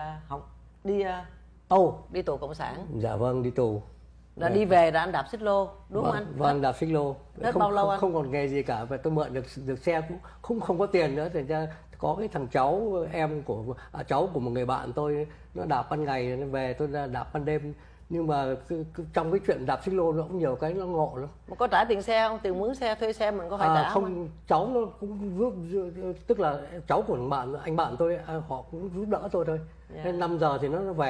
đi tù cộng sản. Dạ vâng, đi tù. Là đi về là anh đạp xích lô, đúng không anh? Vâng, đạp xích lô. Bao lâu anh? Không còn nghề gì cả, và tôi mượn được xe cũng không có tiền nữa, thành ra có cái thằng cháu cháu của một người bạn tôi, nó đạp ban ngày, nó về tôi đạp ban đêm. Nhưng mà trong cái chuyện đạp xích lô nó cũng nhiều cái nó ngộ lắm. Mà có trả tiền xe không? Tiền mướn xe, thuê xe mình có phải trả không? Không, cháu nó cũng giúp, tức là cháu của anh bạn tôi, họ cũng giúp đỡ tôi thôi. Nên 5 giờ thì nó về.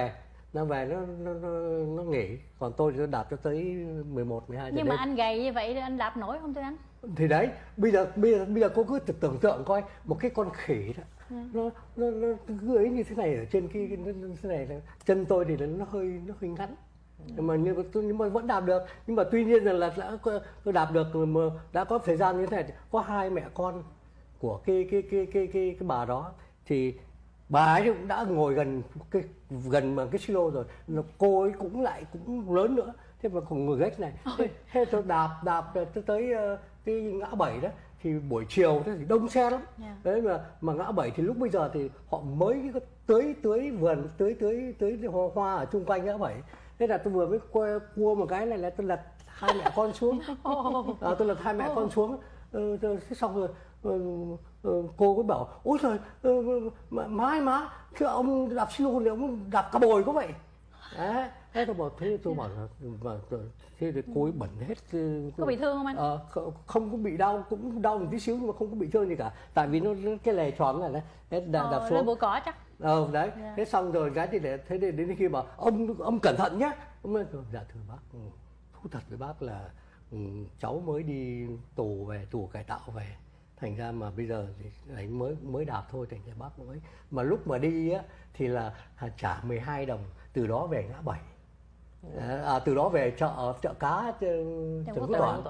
nó về nó nghỉ, còn tôi đạp cho tới 11, 12 giờ Nhưng mà đêm. anh gầy như vậy anh đạp nổi không thưa anh? Thì đấy, bây giờ cô cứ tưởng tượng coi một cái con khỉ đó, nó cứ ấy như thế này ở trên cái thế này là chân tôi thì nó hơi ngắn, nhưng mà vẫn đạp được. Nhưng mà tuy nhiên là tôi đạp được mà đã có thời gian như thế này, có hai mẹ con của cái bà đó thì bà ấy cũng đã ngồi gần mà cái silo rồi, cô ấy cũng lớn nữa, thế mà còn ngồi gách này, thế tôi đạp tới cái ngã 7 đó thì buổi chiều thế thì đông xe lắm. Đấy mà ngã 7 thì lúc bây giờ thì họ mới tưới vườn, tưới hoa ở chung quanh ngã 7. Thế là tôi vừa mới cua một cái này là tôi lật hai mẹ con xuống. Tôi lật hai mẹ con xuống. Thế xong rồi cô có bảo ôi trời, má chứ ông đạp silo thì ông đạp cà bồi có vậy. Đấy, thế tôi bảo là thế thì cô ấy bẩn hết. Có bị thương không anh? Không có bị đau, cũng đau một tí xíu nhưng mà không có bị thương gì cả, tại vì nó cái lề tròn này đấy, đạp xuống lên bụi cỏ chắc. Đấy. Thế xong rồi cái thì thế đến khi bảo ông cẩn thận nhé, ông nói dạ thưa bác, thú thật với bác là cháu mới đi tù cải tạo về, thành ra mà bây giờ thì anh mới đạp thôi, thành ra bác mới mà lúc mà đi á thì là trả 12 đồng từ đó về ngã 7. Từ đó về chợ cá Trần Quốc Toản.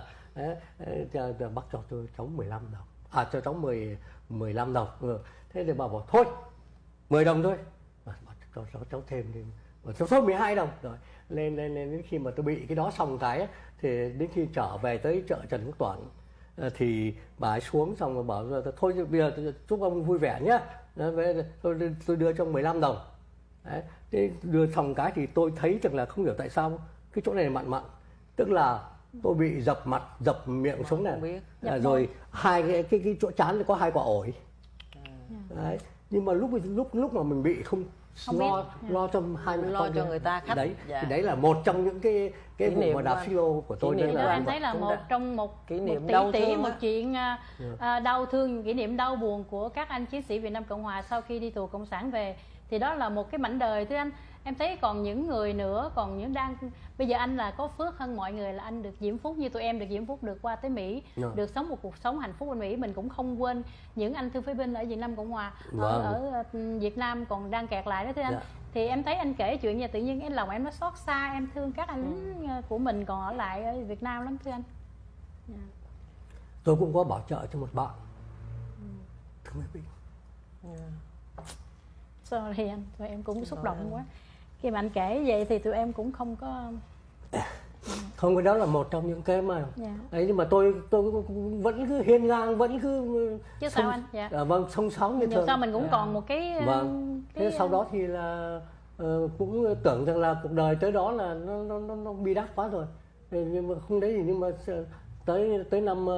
Bác cho cháu 15 đồng, cho cháu 15 đồng. Thế thì bà bảo thôi 10 đồng thôi, cho cháu thêm đi, cháu số 12 đồng rồi. Lên đến khi mà tôi bị cái đó xong cái thì đến khi trở về tới chợ Trần Quốc Toản thì bà ấy xuống xong rồi bảo thôi bây giờ chúc ông vui vẻ nhé, tôi đưa cho 15 đồng. Đấy, thế đưa xong cái thì tôi thấy rằng là không hiểu tại sao cái chỗ này mặn, tức là tôi bị dập miệng xuống này, rồi hai cái chỗ trán có 2 quả ổi. Đấy, nhưng mà lúc mà mình bị không lo cho hai mẹ con, cho người ta khách. Đấy, thì đấy là một trong những cái vụ mà đạp silo của tôi. Nên là anh thấy là một kỷ niệm đau thương, một chuyện đau thương, kỷ niệm đau buồn của các anh chiến sĩ Việt Nam Cộng Hòa sau khi đi tù cộng sản về. Thì đó là một cái mảnh đời thưa anh. Em thấy còn những người nữa, còn những bây giờ anh là có phước hơn mọi người là anh được diễm phúc như tụi em được diễm phúc, được qua tới Mỹ, được sống một cuộc sống hạnh phúc bên Mỹ. Mình cũng không quên những anh thương phế binh ở Việt Nam Cộng Hòa, ở Việt Nam còn đang kẹt lại đó thưa anh. Thì em thấy anh kể chuyện như tự nhiên cái lòng em nó xót xa, em thương các anh lính của mình còn ở lại ở Việt Nam lắm thưa anh. Tôi cũng có bảo trợ cho một bạn thương phế binh. Sorry anh, tụi em cũng xúc động quá. Khi mà anh kể vậy thì tụi em cũng không có cái đó là một trong những cái mà đấy, nhưng mà tôi vẫn cứ hiên ngang, vẫn cứ chứ sao anh? Song sóng như thường. Sao mình cũng còn một cái thế sau đó thì là cũng tưởng rằng là cuộc đời tới đó là nó bi đát quá rồi, nhưng mà không đấy gì. Nhưng mà tới năm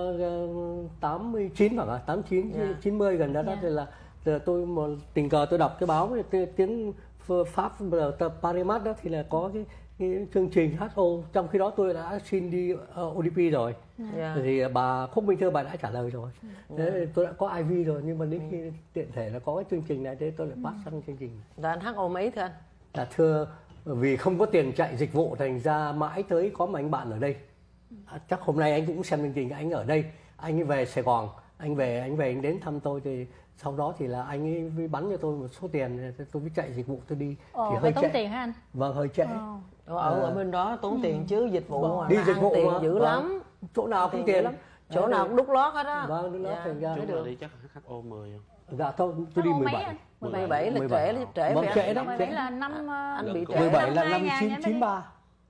89 hoặc là 89 90 gần đó thì là tôi một tình cờ tôi đọc cái báo tiếng Pháp Parimat đó thì là có cái chương trình HO, trong khi đó tôi đã xin đi ODP rồi. Thì bà Khúc Minh Thơ bà đã trả lời rồi. Thế tôi đã có IV rồi, nhưng mà đến khi tiện thể là có cái chương trình này thế tôi lại pass sang chương trình. Là anh HO mấy thưa anh? Là thưa, vì không có tiền chạy dịch vụ thành ra mãi tới có một anh bạn ở đây. Chắc hôm nay anh cũng xem chương trình, anh ở đây, anh ấy về Sài Gòn, anh về đến thăm tôi thì sau đó thì là anh ấy bắn cho tôi một số tiền, tôi mới chạy dịch vụ tôi đi. Thì hơi tốn tiền hả anh? Vâng, hơi trễ. Ở bên đó tốn tiền chứ, dịch vụ mà đi dịch vụ tiền mà dữ lắm, chỗ nào cũng tiền lắm, chỗ nào cũng đút lót hết á. Vâng, đút lót thành ra. Chúng đi chắc HO 10 không? Dạ thôi, tôi đi 17. 17 là trễ. Vâng, trễ đó. 17 là năm anh bị trễ. 17 là năm 93.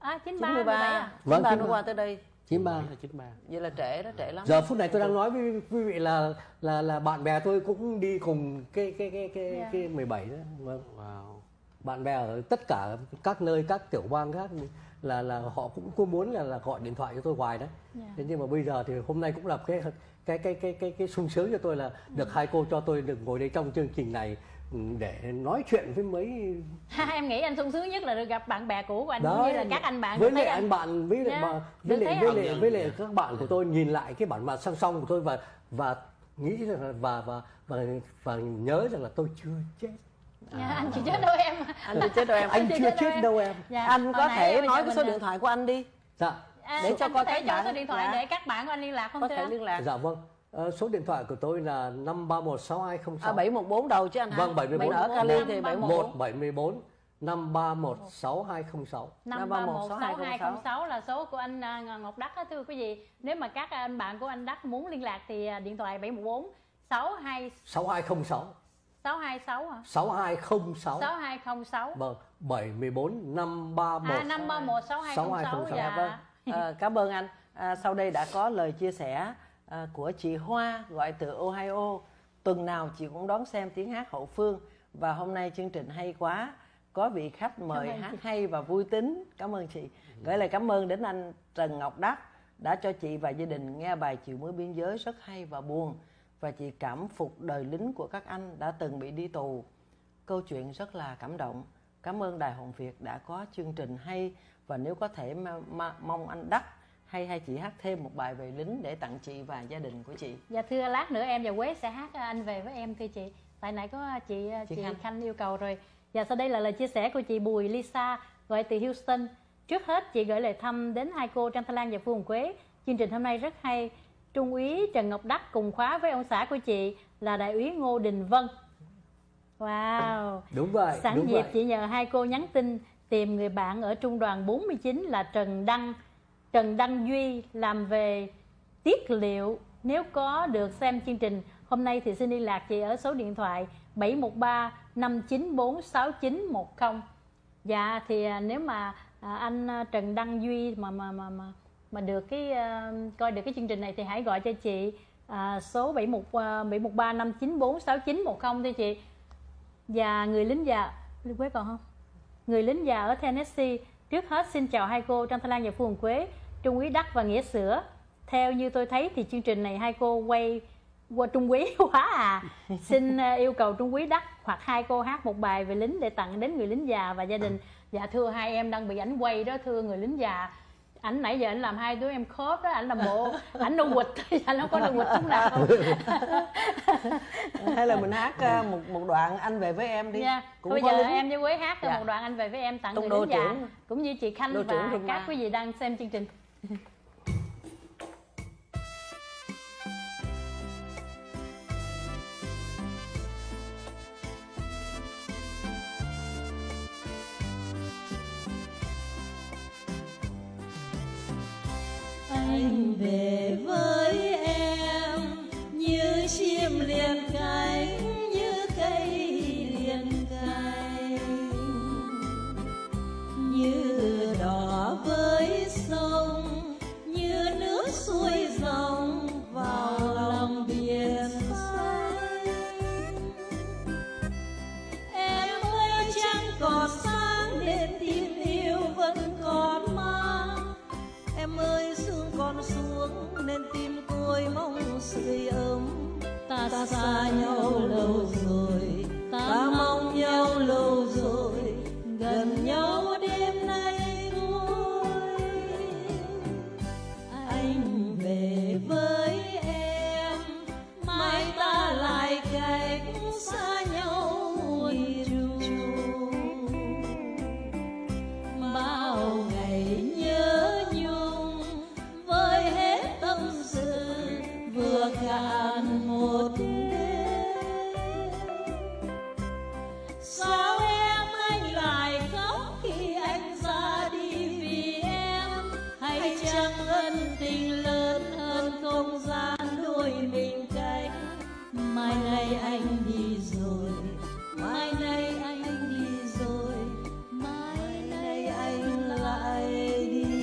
93. Vâng, nó qua tới đây. 93. Vậy là trễ đó, trễ lắm. Giờ phút này tôi đang nói với quý vị là bạn bè tôi cũng đi cùng cái 17 đó. Vâng. Wow. Bạn bè ở tất cả các nơi, các tiểu bang khác là họ cũng có muốn là gọi điện thoại cho tôi hoài đấy. Thế nhưng mà bây giờ thì hôm nay cũng là cái sung sướng cho tôi là được hai cô cho tôi được ngồi đây trong chương trình này để nói chuyện với mấy. Em nghĩ anh sung sướng nhất là được gặp bạn bè cũ của anh, cũng như là các anh bạn. Với lại anh bạn với lại các bạn của tôi nhìn lại cái bản mặt song song của tôi và nghĩ rằng và nhớ rằng là tôi chưa chết. Anh chưa chết đâu em. Anh chưa chết đâu em. Anh chưa chết đâu em. Dạ. Anh có Hồi nãy thể bây nói giờ cái số mình- điện thoại của anh đi. Dạ. Để cho anh coi có thể các cho bạn- số điện thoại dạ. để các bạn của anh liên lạc không Có thưa thể anh? liên lạc. Dạ vâng. Số điện thoại của tôi là 5316206. 714 đầu chứ anh ha. Vâng, 74. Mình ở Cali thì 714. 174 5316206. 5316206 là số của anh Ngọc Đắc đó thưa quý vị. Nếu mà các anh bạn của anh Đắc muốn liên lạc thì điện thoại 714 6206. 626 hả? 6206. 6206. Vâng, 714 531 531 6206. Dạ vâng. Cảm ơn anh. Sau đây đã có lời chia sẻ của chị Hoa gọi từ Ohio. Tuần nào chị cũng đón xem tiếng hát hậu phương và hôm nay chương trình hay quá. Có vị khách mời hát hay và vui tính. Cảm ơn chị. Gửi lời cảm ơn đến anh Trần Ngọc Đắc đã cho chị và gia đình nghe bài Chiều Mới Biên Giới rất hay và buồn. Và chị cảm phục đời lính của các anh đã từng bị đi tù. Câu chuyện rất là cảm động. Cảm ơn Đài Hồng Việt đã có chương trình hay. Và nếu có thể mong anh Đắc hay chị hát thêm một bài về lính để tặng chị và gia đình của chị. Dạ thưa, lát nữa em và Quế sẽ hát Anh Về Với Em thưa chị. Tại nãy có chị Khanh yêu cầu rồi. Và sau đây là lời chia sẻ của chị Bùi Lisa gọi từ Houston. Trước hết chị gửi lời thăm đến hai cô Trang Thanh Lan và Phương Quế. Chương trình hôm nay rất hay. Trung úy Trần Ngọc Đắc cùng khóa với ông xã của chị là đại úy Ngô Đình Vân. Wow. Đúng vậy. Sẵn đúng dịp vậy. chị nhờ hai cô nhắn tin tìm người bạn ở trung đoàn 49 là Trần Đăng Duy làm về tiết liệu. Nếu có được xem chương trình hôm nay thì xin liên lạc chị ở số điện thoại 713 594 6910. Dạ thì nếu mà anh Trần Đăng Duy mà được coi được cái chương trình này thì hãy gọi cho chị số 713 594 6910 thưa chị. Và người lính già Quế còn không? Người lính già ở Tennessee. Trước hết xin chào hai cô Trang Thanh Lan và Phương Quế, Trung úy Đắc và Nghĩa Sữa. Theo như tôi thấy thì chương trình này hai cô quay qua Trung úy quá à. Xin yêu cầu Trung úy Đắc hoặc hai cô hát một bài về lính để tặng đến người lính già và gia đình. Dạ thưa, hai em đang bị ảnh quay đó thưa người lính già. Ảnh nãy giờ ảnh làm hai đứa em khớp đó, ảnh làm bộ ảnh nô quịch thôi, ảnh không có nô quịch chút nào. Hay là mình hát một đoạn Anh Về Với Em đi. Dạ. Cũng Bây có giờ lính. em với Quế hát Dạ. một đoạn Anh Về Với Em tặng Tung người lính đô già trưởng. cũng như chị Khanh Đô trưởng và Rừng các Ma. quý vị đang xem chương trình. Anh về với em như chim liền cánh, như cây liền cánh, như đỏ với sông, như nước xuôi dòng vào lòng biển xanh. Em ơi trăng còn sáng đến tim yêu vẫn còn mang. Em ơi sương còn xuống nên tim tôi mong sưởi ấm. Ta xa nhau lâu rồi, ta mong nhau lâu rồi, gần nhau đêm nay thôi. Anh về với em, mai ta lại cách xa nhau một chút. Bao ngày nhớ nhung với hết tâm sự vừa cạn một đêm. Sao em anh lại khóc khi anh ra đi vì em? Hay chăng ân tình lớn hơn không gian đôi mình cách? Mai này anh đi rồi, mai này anh đi rồi, mai này anh lại đi.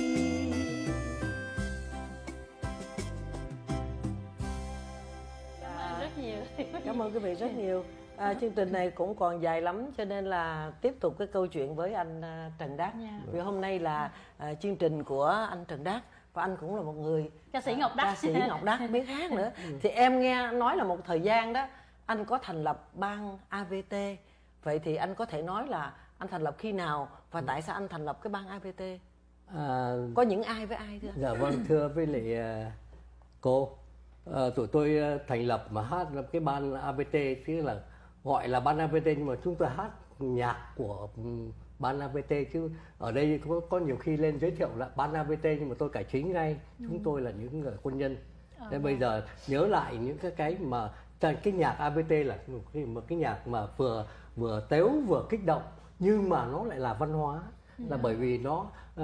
Rất nhiều. Cảm ơn quý vị rất nhiều. Chương trình này cũng còn dài lắm cho nên là tiếp tục cái câu chuyện với anh Trần Đắc. Dạ. Vì hôm nay là chương trình của anh Trần Đắc và anh cũng là một người Ca sĩ Ngọc Đắc. ca sĩ Ngọc Đắc biết hát nữa. Thì em nghe nói là một thời gian đó anh có thành lập ban AVT. Vậy thì anh có thể nói là anh thành lập khi nào và tại sao anh thành lập cái ban AVT? Có những ai với ai thưa anh? Dạ vâng, thưa với lại cô, tụi tôi thành lập mà hát lập cái ban AVT, tức là gọi là ban AVT nhưng mà chúng tôi hát nhạc của ban AVT, chứ ở đây có nhiều khi lên giới thiệu là ban AVT nhưng mà tôi cải chính ngay chúng tôi là những người quân nhân. Nên bây giờ nhớ lại những cái mà cái nhạc AVT là một cái nhạc mà vừa tếu vừa kích động nhưng mà nó lại là văn hóa, là bởi vì nó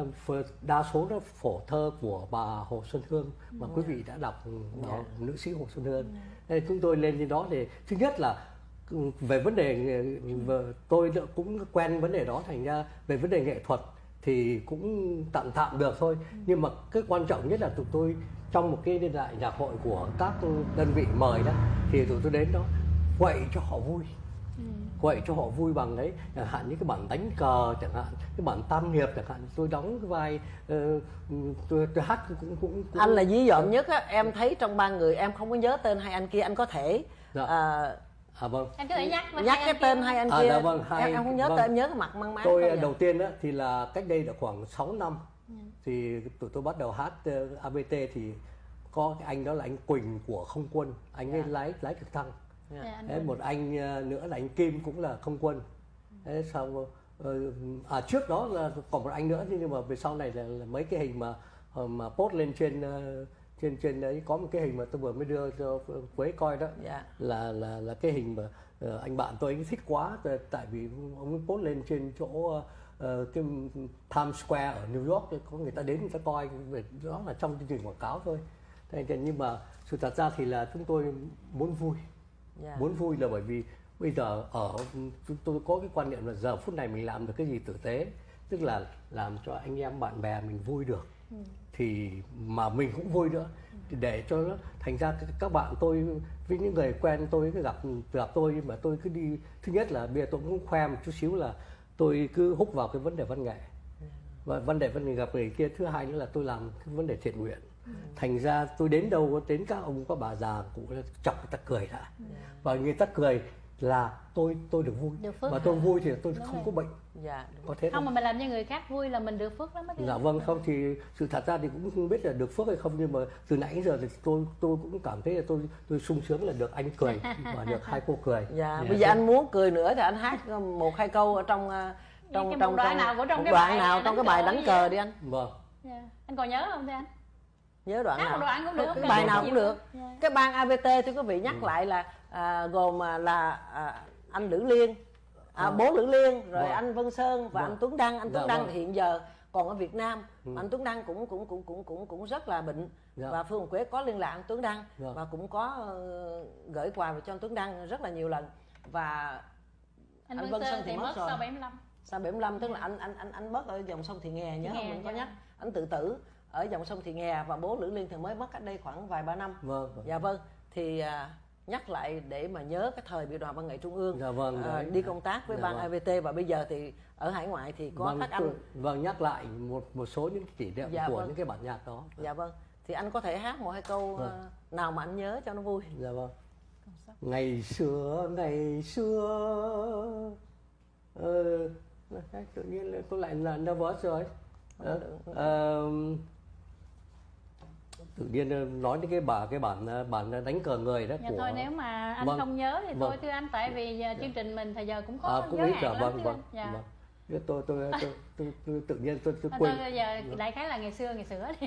đa số nó phổ thơ của bà Hồ Xuân Hương mà quý vị đã đọc, nữ sĩ Hồ Xuân Hương. Nên chúng tôi lên trên đó để thứ nhất là về vấn đề tôi cũng quen vấn đề đó, thành ra về vấn đề nghệ thuật thì cũng tạm được thôi. Nhưng mà cái quan trọng nhất là tụi tôi trong một cái đại nhạc hội của các đơn vị mời đó thì tụi tôi đến đó quậy cho họ vui, quậy cho họ vui bằng đấy, chẳng hạn như cái bản đánh cờ, chẳng hạn cái bản tam hiệp, chẳng hạn tôi đóng cái vai tôi hát cũng anh là dí dỏm nhất á. Em thấy trong ba người em không có nhớ tên hai anh kia, anh có thể vâng. Anh có thể nhắc cái tên hai anh kia. Vâng, em không nhớ tên, em nhớ cái mặt mang máng tôi đầu tiên á thì là cách đây được khoảng 6 năm thì tụi tôi bắt đầu hát AVT thì có cái anh đó là anh Quỳnh của Không Quân, anh ấy lái trực thăng. Một anh nữa là anh Kim cũng là Không Quân. Thế sau trước đó là còn một anh nữa, nhưng mà về sau này là mấy cái hình mà post lên trên đấy có một cái hình mà tôi vừa mới đưa cho Quế coi đó. Là cái hình mà anh bạn tôi anh thích quá, tại vì ông ấy post lên trên chỗ cái Times Square ở New York, có người ta đến người ta coi, đó là trong chương trình quảng cáo thôi. Nhưng mà sự thật ra thì là chúng tôi muốn vui. Muốn vui là bởi vì bây giờ chúng tôi có cái quan niệm là giờ phút này mình làm được cái gì tử tế, tức là làm cho anh em bạn bè mình vui được thì mà mình cũng vui nữa, để cho nó thành ra các bạn tôi với những người quen tôi cứ gặp tôi, mà tôi cứ đi, thứ nhất là bây giờ tôi cũng khoe một chút xíu là tôi cứ hút vào cái vấn đề văn nghệ và vấn đề gặp người kia. Thứ hai nữa là tôi làm cái vấn đề thiện nguyện. Thành ra tôi đến đâu đến các ông các bà già cũng chọc người ta cười đã, và người ta cười là tôi được vui, mà tôi vui thì tôi không có bệnh. Có thế không mà mình làm cho người khác vui là mình được phước lắm đó. Vâng, không thì sự thật ra thì cũng không biết là được phước hay không, nhưng mà từ nãy đến giờ thì tôi cũng cảm thấy là tôi sung sướng là được anh cười và được hai cô cười. Bây giờ anh muốn cười nữa thì anh hát một hai câu ở trong đoạn nào trong cái bài đánh cờ đi anh. Vâng. Anh còn nhớ không thưa anh? Nhớ đoạn nào? Đoạn cũng được. Cái bài nào cũng được. Cái ban AVT thì quý vị nhắc lại là gồm là anh Lữ Liên, bố Lữ Liên, rồi anh Vân Sơn và anh Tuấn Đăng. Anh Tuấn Đăng thì hiện giờ còn ở Việt Nam. Anh Tuấn Đăng cũng rất là bệnh, và Phương Quế có liên lạc anh Tuấn Đăng và cũng có gửi quà về cho anh Tuấn Đăng rất là nhiều lần. Và anh Vân Sơn thì mất rồi sau 75, tức là anh mất ở dòng sông Thị Nghè, nhớ không? Mình có nhắc anh tự tử ở dòng sông Thị Nghè, và bố Lữ Liên thì mới mất cách đây khoảng vài ba năm. Dạ vâng, thì nhắc lại để mà nhớ cái thời Biệt đoàn Văn nghệ Trung ương đi công tác với ban AVT, và bây giờ thì ở hải ngoại thì có các anh. Nhắc lại một số những kỷ niệm của những cái bản nhạc đó. Dạ vâng, thì anh có thể hát một hai câu nào mà anh nhớ cho nó vui. Dạ vâng. Ngày xưa tự nhiên tôi lại là nervous rồi. Tự nhiên nói đến cái bản đánh cờ người đó của... Thôi nếu mà anh không nhớ thì thôi thưa anh, tại vì chương trình mình thời giờ cũng có cũng giới ít hạn lắm. Tôi tự nhiên tôi quên. Bây giờ đại khái là ngày xưa đi.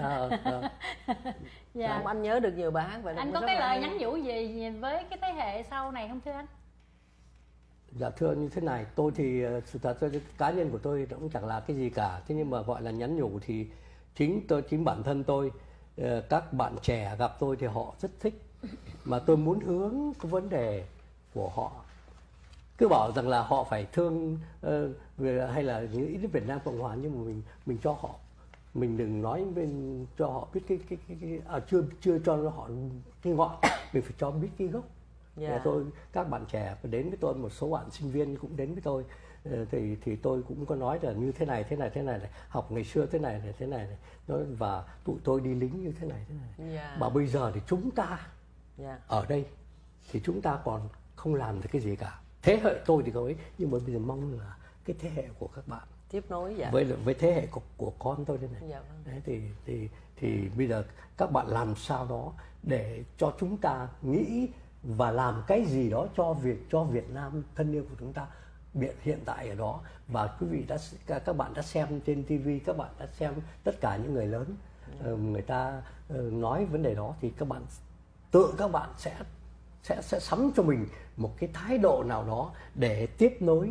Không, anh nhớ được nhiều bài hát vậy. Anh có cái lời nhắn nhủ gì với cái thế hệ sau này không thưa anh? Dạ thưa như thế này, tôi thì sự thật cá nhân của tôi cũng chẳng là cái gì cả, thế nhưng mà gọi là nhắn nhủ thì chính bản thân tôi, các bạn trẻ gặp tôi thì họ rất thích, mà tôi muốn hướng cái vấn đề của họ, cứ bảo rằng là họ phải thương hay là nghĩ đến Việt Nam Cộng Hòa, nhưng mà mình cho họ, mình đừng nói cho họ biết chưa cho họ cái ngọn, mình phải cho biết cái gốc. Các bạn trẻ đến với tôi, một số bạn sinh viên cũng đến với tôi, thì tôi cũng có nói là như thế này học ngày xưa thế này và tụi tôi đi lính như thế này. Mà bây giờ thì chúng ta ở đây thì chúng ta còn không làm được cái gì cả. Thế hệ tôi thì có ấy, nhưng mà bây giờ mong là cái thế hệ của các bạn tiếp nối với thế hệ của con tôi đây này. Đấy, thì bây giờ các bạn làm sao đó để cho chúng ta nghĩ và làm cái gì đó cho Việt Nam thân yêu của chúng ta hiện tại ở đó. Và quý vị các bạn đã xem trên TV, các bạn đã xem tất cả những người lớn người ta nói vấn đề đó, thì các bạn sẽ sắm cho mình một cái thái độ nào đó để tiếp nối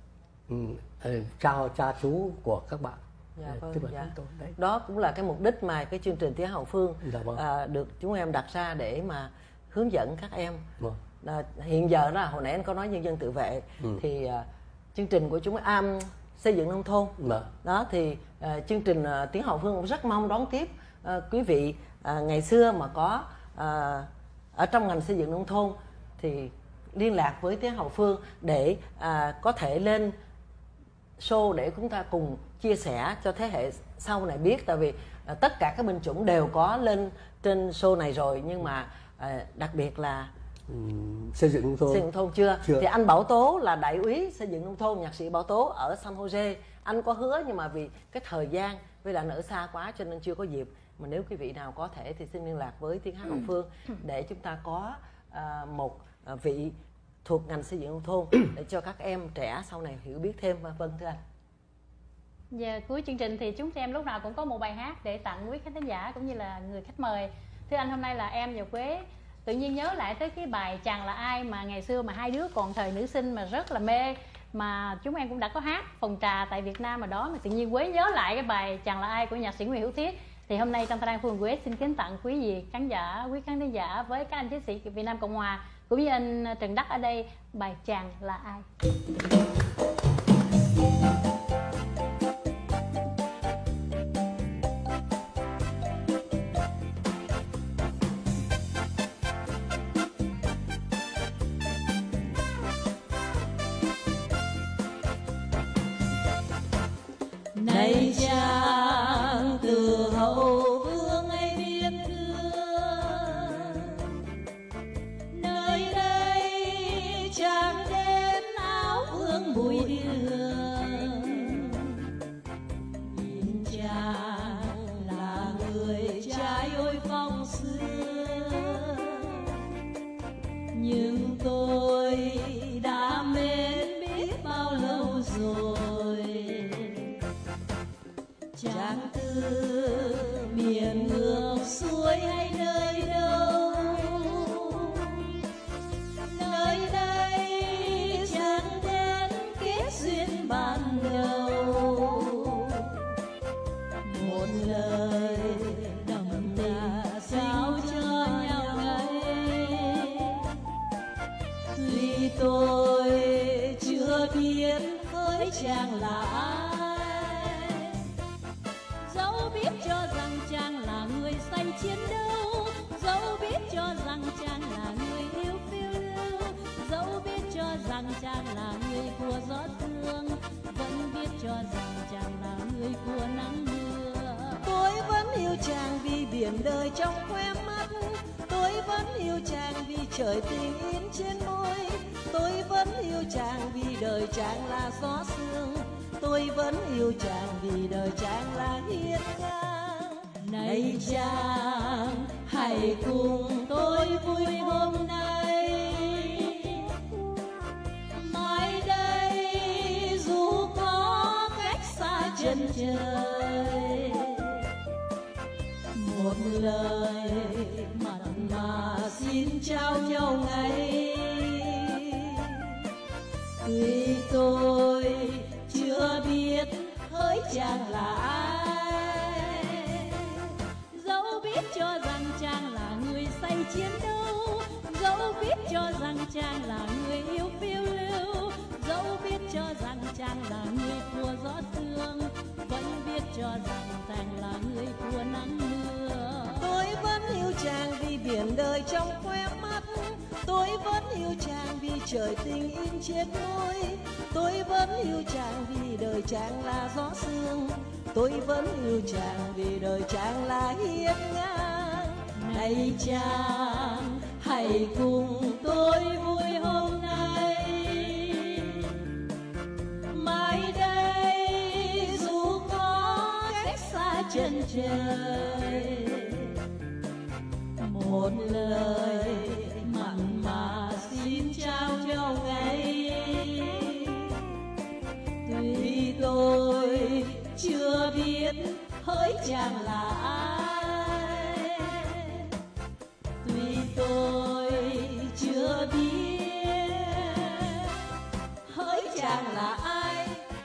cha chú của các bạn. Dạ, vâng, Tức là dạ. chúng tôi, đấy. Đó cũng là cái mục đích mà cái chương trình Tiếng Hậu Phương Dạ, vâng. được chúng em đặt ra để mà hướng dẫn các em. Vâng. Hiện giờ đó, hồi nãy anh có nói nhân dân tự vệ, thì chương trình của chúng xây dựng nông thôn. Vâng. Đó thì chương trình Tiếng Hậu Phương cũng rất mong đón tiếp quý vị ngày xưa mà có ở trong ngành xây dựng nông thôn thì liên lạc với Tiếng Hậu Phương để có thể lên show để chúng ta cùng chia sẻ cho thế hệ sau này biết. Tại vì tất cả các binh chủng đều có lên trên show này rồi, nhưng mà đặc biệt là xây dựng nông thôn chưa. Thì anh Bảo Tố là đại úy xây dựng nông thôn, nhạc sĩ Bảo Tố ở San Jose, anh có hứa nhưng mà vì cái thời gian với lại ở xa quá cho nên chưa có dịp. Mà nếu quý vị nào có thể thì xin liên lạc với Tiếng Hát Hậu Phương để chúng ta có một vị thuộc ngành xây dựng nông thôn để cho các em trẻ sau này hiểu biết thêm. Vâng, thưa anh. Giờ cuối chương trình thì chúng em lúc nào cũng có một bài hát để tặng quý khán thính giả cũng như là người khách mời. Thưa anh, hôm nay là em và Quế tự nhiên nhớ lại tới cái bài Chàng Là Ai mà ngày xưa mà hai đứa còn thời nữ sinh mà rất là mê, mà chúng em cũng đã có hát phòng trà tại Việt Nam mà đó, mà tự nhiên Quế nhớ lại cái bài Chàng Là Ai của nhạc sĩ Nguyễn Hữu Thiết. Thì hôm nay trong Thanh Đan Phương, Quế xin kính tặng quý vị khán giả, quý khán thính giả với các anh chiến sĩ Việt Nam Cộng Hòa cũng như anh Trần Đắc ở đây bài Chàng Là Ai. Này chàng từ hậu vương ấy biết thương, nơi đây chàng đến áo vương bụi đường. Nhìn chàng là người trai ôi phong xưa, nhưng tôi đã mến biết bao lâu rồi. Chàng từ miền ngược suối hay nơi đâu, nơi đây chàng đến kết duyên ban đầu. Một lời đậm đà trao cho nhau ấy, tuy tôi chưa biết hỡi chàng là ai. Dẫu biết cho rằng chàng là người say chiến đấu, dẫu biết cho rằng chàng là người yêu phiêu lưu, dẫu biết cho rằng chàng là người của gió sương, vẫn biết cho rằng chàng là người của nắng mưa. Tôi vẫn yêu chàng vì biển đời trong khóe mắt, tôi vẫn yêu chàng vì trời tình in trên môi, tôi vẫn yêu chàng vì đời chàng là gió sương, tôi vẫn yêu chàng vì đời chàng là hiên ngang. Này chàng, hãy cùng tôi vui hôm nay, mai đây dù có cách xa chân trời. Một lời mặn mà xin trao nhau ngay, tuy tôi chưa biết hỡi chàng là ai. Dẫu biết cho rằng chàng là người say chiến đấu, dẫu biết cho rằng chàng là người yêu phiêu lưu, dẫu biết cho rằng chàng là người của gió sương, vẫn biết cho rằng chàng là người của nắng mưa. Tôi vẫn yêu chàng vì biển đời trong khóe mắt, tôi vẫn yêu chàng vì trời tình in trên môi, tôi vẫn yêu chàng vì đời chàng là gió sương, tôi vẫn yêu chàng vì đời chàng là hiên ngang. Này chàng, hãy cùng tôi vui hôm nay, mai đây dù có cách xa chân trời. Một lời mặn mà chàng là ai? Tuy tôi chưa biết hỡi chàng là ai.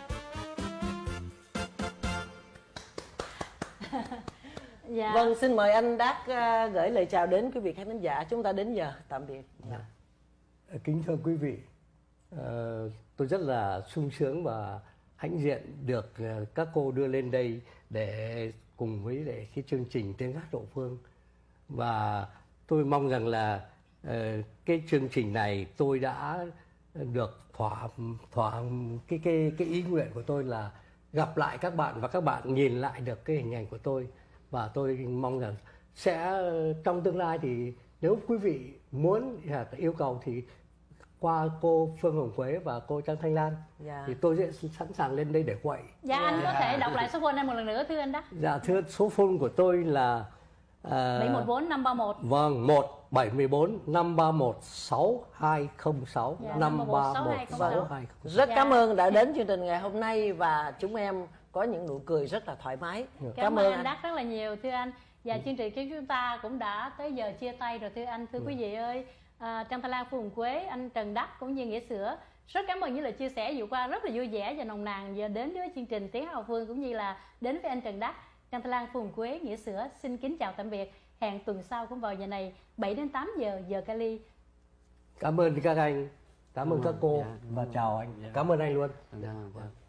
Dạ. Vâng, xin mời anh Đắc gửi lời chào đến quý vị khán thính giả. Chúng ta đến giờ tạm biệt. Kính thưa quý vị, tôi rất là sung sướng và hãnh diện được các cô đưa lên đây để cùng với lại cái chương trình Tiếng Hát Hậu Phương. Và tôi mong rằng là cái chương trình này tôi đã được thỏa cái ý nguyện của tôi là gặp lại các bạn và các bạn nhìn lại được cái hình ảnh của tôi. Và tôi mong rằng sẽ trong tương lai thì nếu quý vị muốn yêu cầu thì qua cô Phương Hồng Quế và cô Trang Thanh Lan thì tôi sẽ sẵn sàng lên đây để quậy. Dạ, anh có thể đọc lại số phone em một lần nữa thưa anh Đắc. Dạ thưa, số phone của tôi là 714 531. Vâng, 714 531 6206. Dạ, 531 6206. 6206. Rất cảm ơn đã đến chương trình ngày hôm nay và chúng em có những nụ cười rất là thoải mái. Cảm ơn anh Đắc rất là nhiều thưa anh. Và chương trình của chúng ta cũng đã tới giờ chia tay rồi thưa anh. Thưa quý vị ơi, Trang Thanh Lan, Phương Quế, anh Trần Đắc cũng như Nghĩa Sữa, rất cảm ơn những lời chia sẻ vừa qua rất là vui vẻ và nồng nàn và đến với chương trình Tiếng Hát Hậu Phương cũng như là đến với anh Trần Đắc. Trang Thanh Lan, Phương Quế, Nghĩa Sữa xin kính chào tạm biệt. Hẹn tuần sau cũng vào giờ này 7 đến 8 giờ giờ Cali. Cảm ơn các anh, cảm ơn các cô và chào anh. Cảm ơn anh luôn. Dạ.